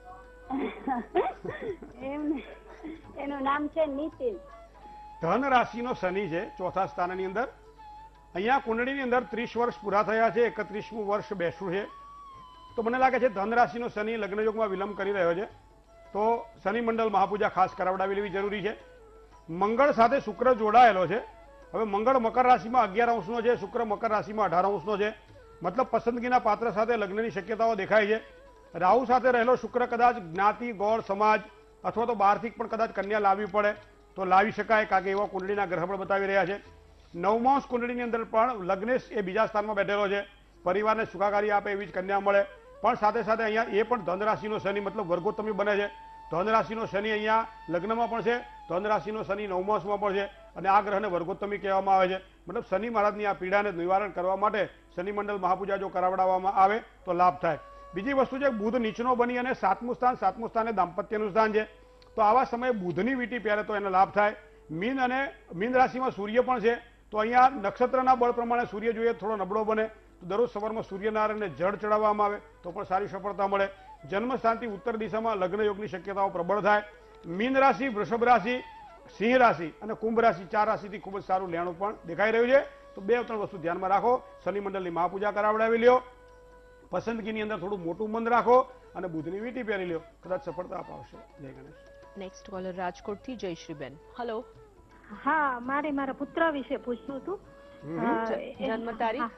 એમ એનું નામ છે નીતિન. ધન રાશિનો શનિ છે ચોથા સ્થાનની અંદર. અહીંયા કુંડળીની અંદર ત્રીસ વર્ષ પૂરા થયા છે, એકત્રીસમું વર્ષ બેસું છે. તો મને લાગે છે ધન રાશિનો શનિ લગ્નયોગમાં વિલંબ કરી રહ્યો છે. તો શનિ મંડળ મહાપૂજા ખાસ કરાવડાવી લેવી જરૂરી છે. મંગળ સાથે શુક્ર જોડાયેલો છે. હવે મંગળ મકર રાશિમાં અગિયાર અંશનો છે, શુક્ર મકર રાશિમાં અઢાર અંશનો છે. મતલબ પસંદગીના પાત્ર સાથે લગ્નની શક્યતાઓ દેખાય છે. રાહુ સાથે રહેલો શુક્ર કદાચ જ્ઞાતિ, ગોળ, સમાજ અથવા તો બહારથી પણ કદાચ કન્યા લાવવી પડે તો લાવી શકાય, કારણ કે એવા કુંડળીના ગ્રહ પણ બતાવી રહ્યા છે. નવમાંશ કુંડળીની અંદર પણ લગ્નેશ એ બીજા સ્થાનમાં બેઠેલો છે. પરિવારને સુખાકારી આપે એવી જ કન્યા મળે. પણ સાથે સાથે અહીંયા એ પણ ધન રાશિનો શનિ મતલબ વર્ગોત્તમી બને છે. ધન રાશિનો શનિ અહીંયા લગ્નમાં પણ છે, ધન રાશિનો શનિ નવમાંશમાં પણ છે અને આ ગ્રહને વર્ગોત્તમી કહેવામાં આવે છે. મતલબ શનિ મહારાજની આ પીડાને નિવારણ કરવા માટે શનિ મંડળ મહાપૂજા જો કરાવડાવવામાં આવે તો લાભ થાય. બીજી વસ્તુ છે બુધ નીચનો બની અને સાતમું સ્થાન, સાતમું સ્થાન એ દાંપત્યનું સ્થાન છે. તો આવા સમયે બુધની વીંટી પહેરે તો એને લાભ થાય. મીન અને મીન રાશિમાં સૂર્ય પણ છે. તો અહીંયા નક્ષત્રના બળ પ્રમાણે સૂર્ય જોઈએ થોડો નબળો બને તો દરરોજ સવારમાં સૂર્યનારાયણને જળ ચડાવવામાં આવે તો પણ સારી સફળતા મળે. જન્મ સ્થાનથી ઉત્તર દિશામાં લગ્ન યોગની શક્યતાઓ પ્રબળ થાય. મીન રાશિ, વૃષભ રાશિ, સિંહ રાશિ અને કુંભ રાશિ ચાર રાશિથી ખૂબ જ સારું લેણું પણ દેખાઈ રહ્યું છે. તો બે ત્રણ વસ્તુ ધ્યાનમાં રાખો. શનિ મંડળની મહાપૂજા કરાવડાવી લ્યો, પસંદગીની અંદર થોડું મોટું મન રાખો અને બુધની વીંટી પહેરી લ્યો, કદાચ સફળતા અપાવશે. જય ગણેશ. નેક્સ્ટ કોલર રાજકોટથી જયશ્રીબેન. હેલો. હા, મારે મારા પુત્ર વિશે પૂછવું હતું. જન્મ તારીખ?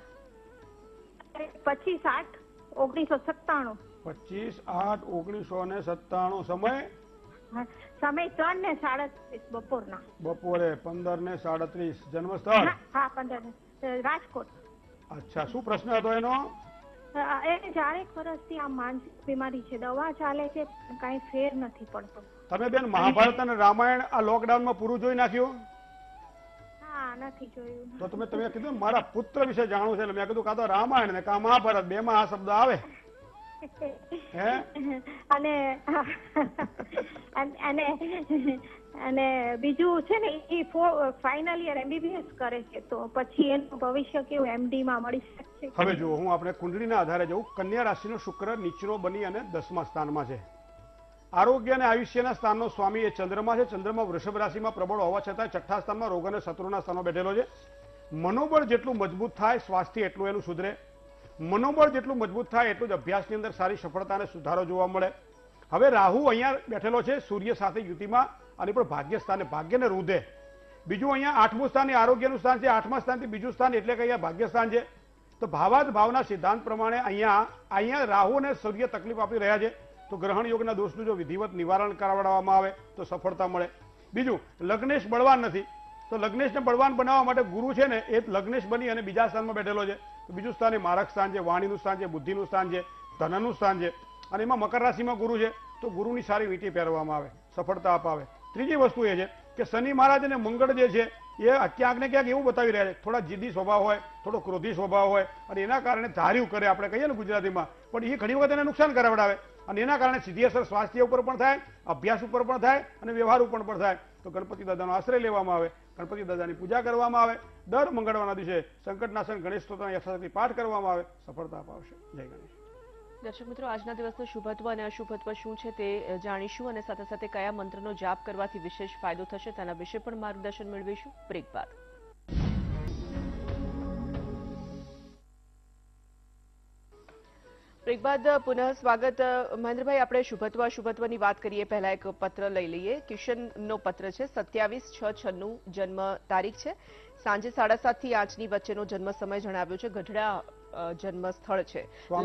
પચીસ આઠ ઓગણીસો સત્તાણું. પચીસ આઠ ઓગણીસો ને સત્તાણું. સમય? સમય ત્રણ ને સાડત્રીસ બપોરના. બપોરે પંદર ને સાડત્રીસ. જન્મ સ્થળ? હા પંદર ને રાજકોટ. અચ્છા, શું પ્રશ્ન હતો એનો? એને ચારેક વર્ષથી આ માનસિક બીમારી છે, દવા ચાલે છે, કઈ ફેર નથી પડતો. તમે બેન મહાભારત અને રામાયણ આ લોકડાઉનમાં પૂરું જોઈ નાખ્યું? હા નથી જોયું. તો તમે તમે કીધું મારા પુત્ર વિશે જાણવું છે એટલે મેં કીધું કાં તો રામાયણ ને કાં મહાભારત બે માં આ શબ્દ આવે. હે અને અને અને બીજું છે ને એ ફાઇનલ યર એમબીબીએસ કરે છે તો પછી એનું ભવિષ્ય કેવું એમડી માં મળી શકશે? હવે જો હું આપણે કુંડળીના આધારે જઉં. કન્યા રાશિનો શુક્ર નીચનો બની અને દસમા સ્થાનમાં છે. આરોગ્ય અને આયુષ્યના સ્થાનનો સ્વામી એ ચંદ્રમા છે. ચંદ્રમા વૃષભ રાશિમાં પ્રબળ હોવા છતાં છઠ્ઠા સ્થાનમાં રોગ અને શત્રુના સ્થાનો બેઠેલો છે. મનોબળ જેટલું મજબૂત થાય સ્વાસ્થ્ય એટલું એનું સુધરે. મનોબળ જેટલું મજબૂત થાય એટલું જ અભ્યાસની અંદર સારી સફળતા અને સુધારો જોવા મળે. હવે રાહુ અહીંયા બેઠેલો છે સૂર્ય સાથે યુતિમાં અને પણ ભાગ્ય સ્થાને ભાગ્યને રૂધે. બીજું અહીંયા આઠમું સ્થાન એ આરોગ્યનું સ્થાન છે. આઠમા સ્થાનથી બીજું સ્થાન એટલે કે અહીંયા ભાગ્ય સ્થાન છે. તો ભાવાદ ભાવના સિદ્ધાંત પ્રમાણે અહીંયા અહીંયા રાહુ અને સૂર્ય તકલીફ આપી રહ્યા છે. તો ગ્રહણ યોગના દોષનું જો વિધિવત નિવારણ કરાવવામાં આવે તો સફળતા મળે. બીજું લગ્નેશ બળવાન નથી તો લગ્નેશને બળવાન બનાવવા માટે ગુરુ છે ને એ લગ્નેશ બની અને બીજા સ્થાનમાં બેઠેલો છે. તો બીજું સ્થાન એ મારક સ્થાન છે, વાણીનું સ્થાન છે, બુદ્ધિનું સ્થાન છે, ધનનું સ્થાન છે અને એમાં મકર રાશિમાં ગુરુ છે. તો ગુરુની સારી વીંટી પહેરવામાં આવે, સફળતા અપાવે. ત્રીજી વસ્તુ એ છે કે શનિ મહારાજ અને મંગળ જે છે એ ક્યાંક ને ક્યાંક એવું બતાવી રહ્યા છે થોડા જીદી સ્વભાવ હોય, થોડો ક્રોધી સ્વભાવ હોય અને એના કારણે ધાર્યું કરે આપણે કહીએ ને ગુજરાતીમાં, પણ એ ઘણી વખત એને નુકસાન કરાવડાવે અને એના કારણે સીધી અસર સ્વાસ્થ્ય ઉપર પણ થાય, અભ્યાસ ઉપર પણ થાય અને વ્યવહાર ઉપર પણ થાય. તો ગણપતિ દાદાનો આશ્રય લેવામાં આવે, ગણપતિ દાદાની પૂજા કરવામાં આવે, દર મંગળવારના દિવસે સંકટનાશન ગણેશ સ્તોત્રના યથાશક્તિ પાઠ કરવામાં આવે, સફળતા અપાવશે. જય ગણેશ. દર્શક મિત્રો, આજના દિવસનું શુભત્વ અને અશુભત્વ શું છે તે જાણીશું અને સાથે સાથે કયા મંત્રનો જાપ કરવાથી વિશેષ ફાયદો થશે તેના વિશે પણ માર્ગદર્શન મેળવીશું બ્રેક બાદ. બ્રેક બાદ પુનઃ સ્વાગત. મહેન્દ્રભાઈ, આપણે શુભત્વ અશુભત્વની વાત કરીએ પહેલા એક પત્ર લઈ લઈએ. કિશનનો પત્ર છે. સત્યાવીસ છ છન્નું જન્મ તારીખ છે. સાંજે સાડા સાત થી આઠની વચ્ચેનો જન્મ સમય જણાવ્યો છે. ગઢડા જન્મ સ્થળ છે.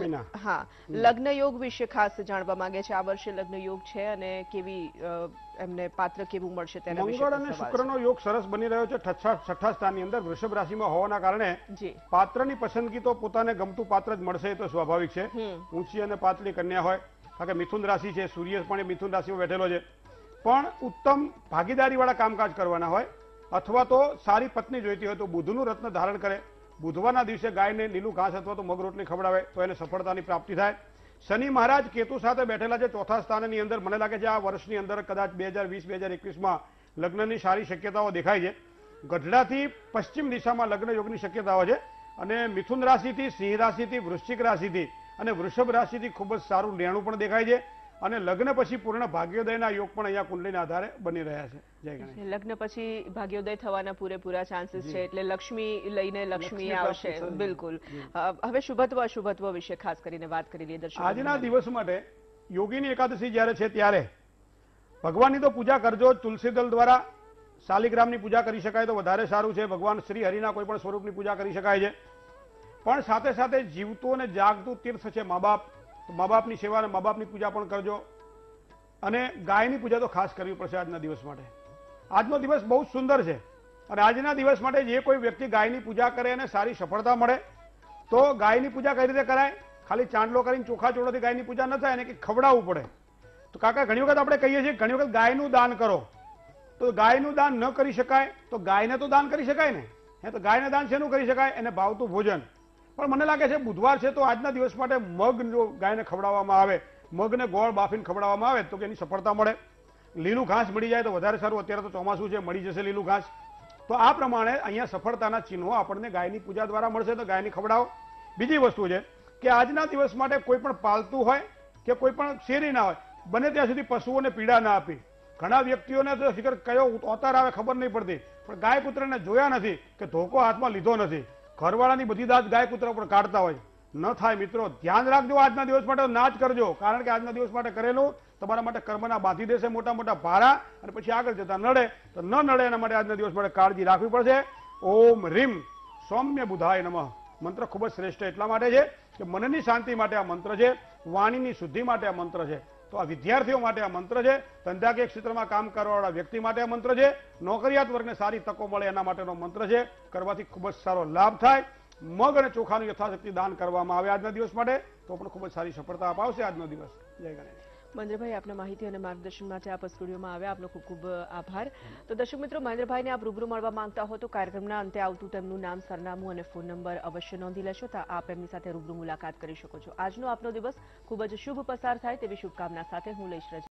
હા, લગ્ન યોગ વિશે ખાસ જાણવા માંગે છે. આ વર્ષે લગ્ન યોગ છે અને કેવી એમને પાત્ર કેવું મળશે તેના વિશે. મંગળ અને શુક્રનો યોગ સરસ બની રહ્યો છે. છઠ્ઠા સ્થાનની અંદર વૃષભ રાશિમાં હોવાના કારણે પાત્રની પસંદગી તો પોતાને ગમતું પાત્ર જ મળશે એ તો સ્વાભાવિક છે. ઊંચી અને પાતળી કન્યા હોય, કારણ કે મિથુન રાશિ છે, સૂર્ય પણ મિથુન રાશિમાં બેઠેલો છે. પણ ઉત્તમ ભાગીદારી વાળા કામકાજ કરવાના હોય અથવા તો સારી પત્ની જોઈતી હોય તો બુધનું રત્ન ધારણ કરે. બુધવારના દિવસે ગાયને લીલું ઘાસ અથવા તો મગ રોટલી ખવડાવે તો એને સફળતાની પ્રાપ્તિ થાય. શનિ મહારાજ કેતુ સાથે બેઠેલા છે ચોથા સ્થાનની અંદર. મને લાગે છે આ વર્ષની અંદર કદાચ બે હજાર વીસ બે હજાર એકવીસમાં લગ્નની સારી શક્યતાઓ દેખાય છે. ગઢડાથી પશ્ચિમ દિશામાં લગ્ન યોગની શક્યતાઓ છે અને મિથુન રાશિથી, સિંહ રાશિથી, વૃશ્ચિક રાશિથી અને વૃષભ રાશિથી ખૂબ જ સારું લેણું પણ દેખાય છે અને લગ્ન પછી પૂર્ણ ભાગ્યોદયના યોગ પણ અહીંયા કુંડલીના આધારે બની રહ્યા છે. જય ગણેશ. લગ્ન પછી ભાગ્યોદય થવાના પૂરેપૂરા ચાન્સીસ છે એટલે લક્ષ્મી લઈને લક્ષ્મી આવશે. બિલકુલ. હવે શુભત્વ અશુભત્વ વિશે ખાસ કરીને વાત કરી લઈએ દર્શક. આજના દિવસ માટે યોગીની એકાદશી જ્યારે છે ત્યારે ભગવાનની તો પૂજા કરજો. તુલસી દળ દ્વારા શાલિગ્રામની પૂજા કરી શકાય તો વધારે સારું છે. ભગવાન શ્રી હરિના કોઈ પણ સ્વરૂપની પૂજા કરી શકાય છે. પણ સાથે સાથે જીવતું અને જાગતું તીર્થ છે મા બાપ. તો મા બાપની સેવા અને મા બાપની પૂજા પણ કરજો અને ગાયની પૂજા તો ખાસ કરવી પડશે આજના દિવસ માટે. આજનો દિવસ બહુ જ સુંદર છે અને આજના દિવસ માટે જે કોઈ વ્યક્તિ ગાયની પૂજા કરે અને સારી સફળતા મળે તો ગાયની પૂજા કઈ રીતે કરાય? ખાલી ચાંદલો કરીને ચોખા ચોળોથી ગાયની પૂજા ન થાય, એને કંઈક ખવડાવવું પડે. તો કાકા ઘણી વખત આપણે કહીએ છીએ ઘણી વખત ગાયનું દાન કરો, તો ગાયનું દાન ન કરી શકાય તો ગાયને તો દાન કરી શકાય ને. હે તો ગાયને દાન શેનું કરી શકાય? એને ભાવતું ભોજન. પણ મને લાગે છે બુધવાર છે તો આજના દિવસ માટે મગ જો ગાયને ખવડાવવામાં આવે, મગને ગોળ બાફીને ખવડાવવામાં આવે તો એની સફળતા મળે. લીલું ઘાસ મળી જાય તો વધારે સારું. અત્યારે તો ચોમાસું છે, મળી જશે લીલું ઘાસ. તો આ પ્રમાણે અહીંયા સફળતાના ચિહ્નો આપણને ગાયની પૂજા દ્વારા મળશે તો ગાયની ખવડાવો. બીજી વસ્તુ છે કે આજના દિવસ માટે કોઈ પણ પાલતું હોય કે કોઈ પણ શેરી ના હોય, બને ત્યાં સુધી પશુઓને પીડા ના આપી. ઘણા વ્યક્તિઓને તો ફિકર કયો અવતાર આવે ખબર નહીં પડતી, પણ ગાય કૂતરાને જોયા નથી કે ધોકો હાથમાં લીધો નથી. ઘરવાળાની બધી દાંત ગાય કૂતરા ઉપર કાઢતા હોય. ન થાય મિત્રો, ધ્યાન રાખજો. આજના દિવસ માટે ના જ કરજો, કારણ કે આજના દિવસ માટે કરેલું તમારા માટે કર્મના બાંધી દેશે મોટા મોટા ભારા અને પછી આગળ જતા નડે તો ન નડે એના માટે આજના દિવસ માટે કાળજી રાખવી પડશે. ઓમ રીમ સૌમ્ય બુધાય નમઃ મંત્ર ખૂબ જ શ્રેષ્ઠ એટલા માટે છે કે મનની શાંતિ માટે આ મંત્ર છે, વાણીની શુદ્ધિ માટે આ મંત્ર છે. તો આ વિદ્યાર્થીઓ માટે આ મંત્ર છે, ધંધાકીય ક્ષેત્રમાં કામ કરવાવાળા વ્યક્તિ માટે આ મંત્ર છે, નોકરિયાત વર્ગને સારી તકો મળે એના માટેનો મંત્ર છે. કરવાથી ખૂબ જ સારો લાભ થાય. મગ અને ચોખાનું યથાશક્તિ દાન કરવામાં આવે આજના દિવસ માટે તો પણ ખૂબ જ સારી સફળતા અપાવશે આજનો દિવસ. જય ગણેશ. મહેન્દ્રભાઈ, આપના માહિતી અને માર્ગદર્શન માટે આપ સ્ટુડિયોમાં આવ્યા, આપનો ખૂબ ખૂબ આભાર. તો દર્શક મિત્રો, મહેન્દ્રભાઈને આપ રૂબરૂ મળવા માંગતા હો તો કાર્યક્રમના અંતે આવતું તેમનું નામ, સરનામું અને ફોન નંબર અવશ્ય નોંધી લેશો, તો આપ એમની સાથે રૂબરૂ મુલાકાત કરી શકો છો. આજનો આપનો દિવસ ખૂબ જ શુભ પસાર થાય તેવી શુભકામના સાથે હું લઈશ રજા.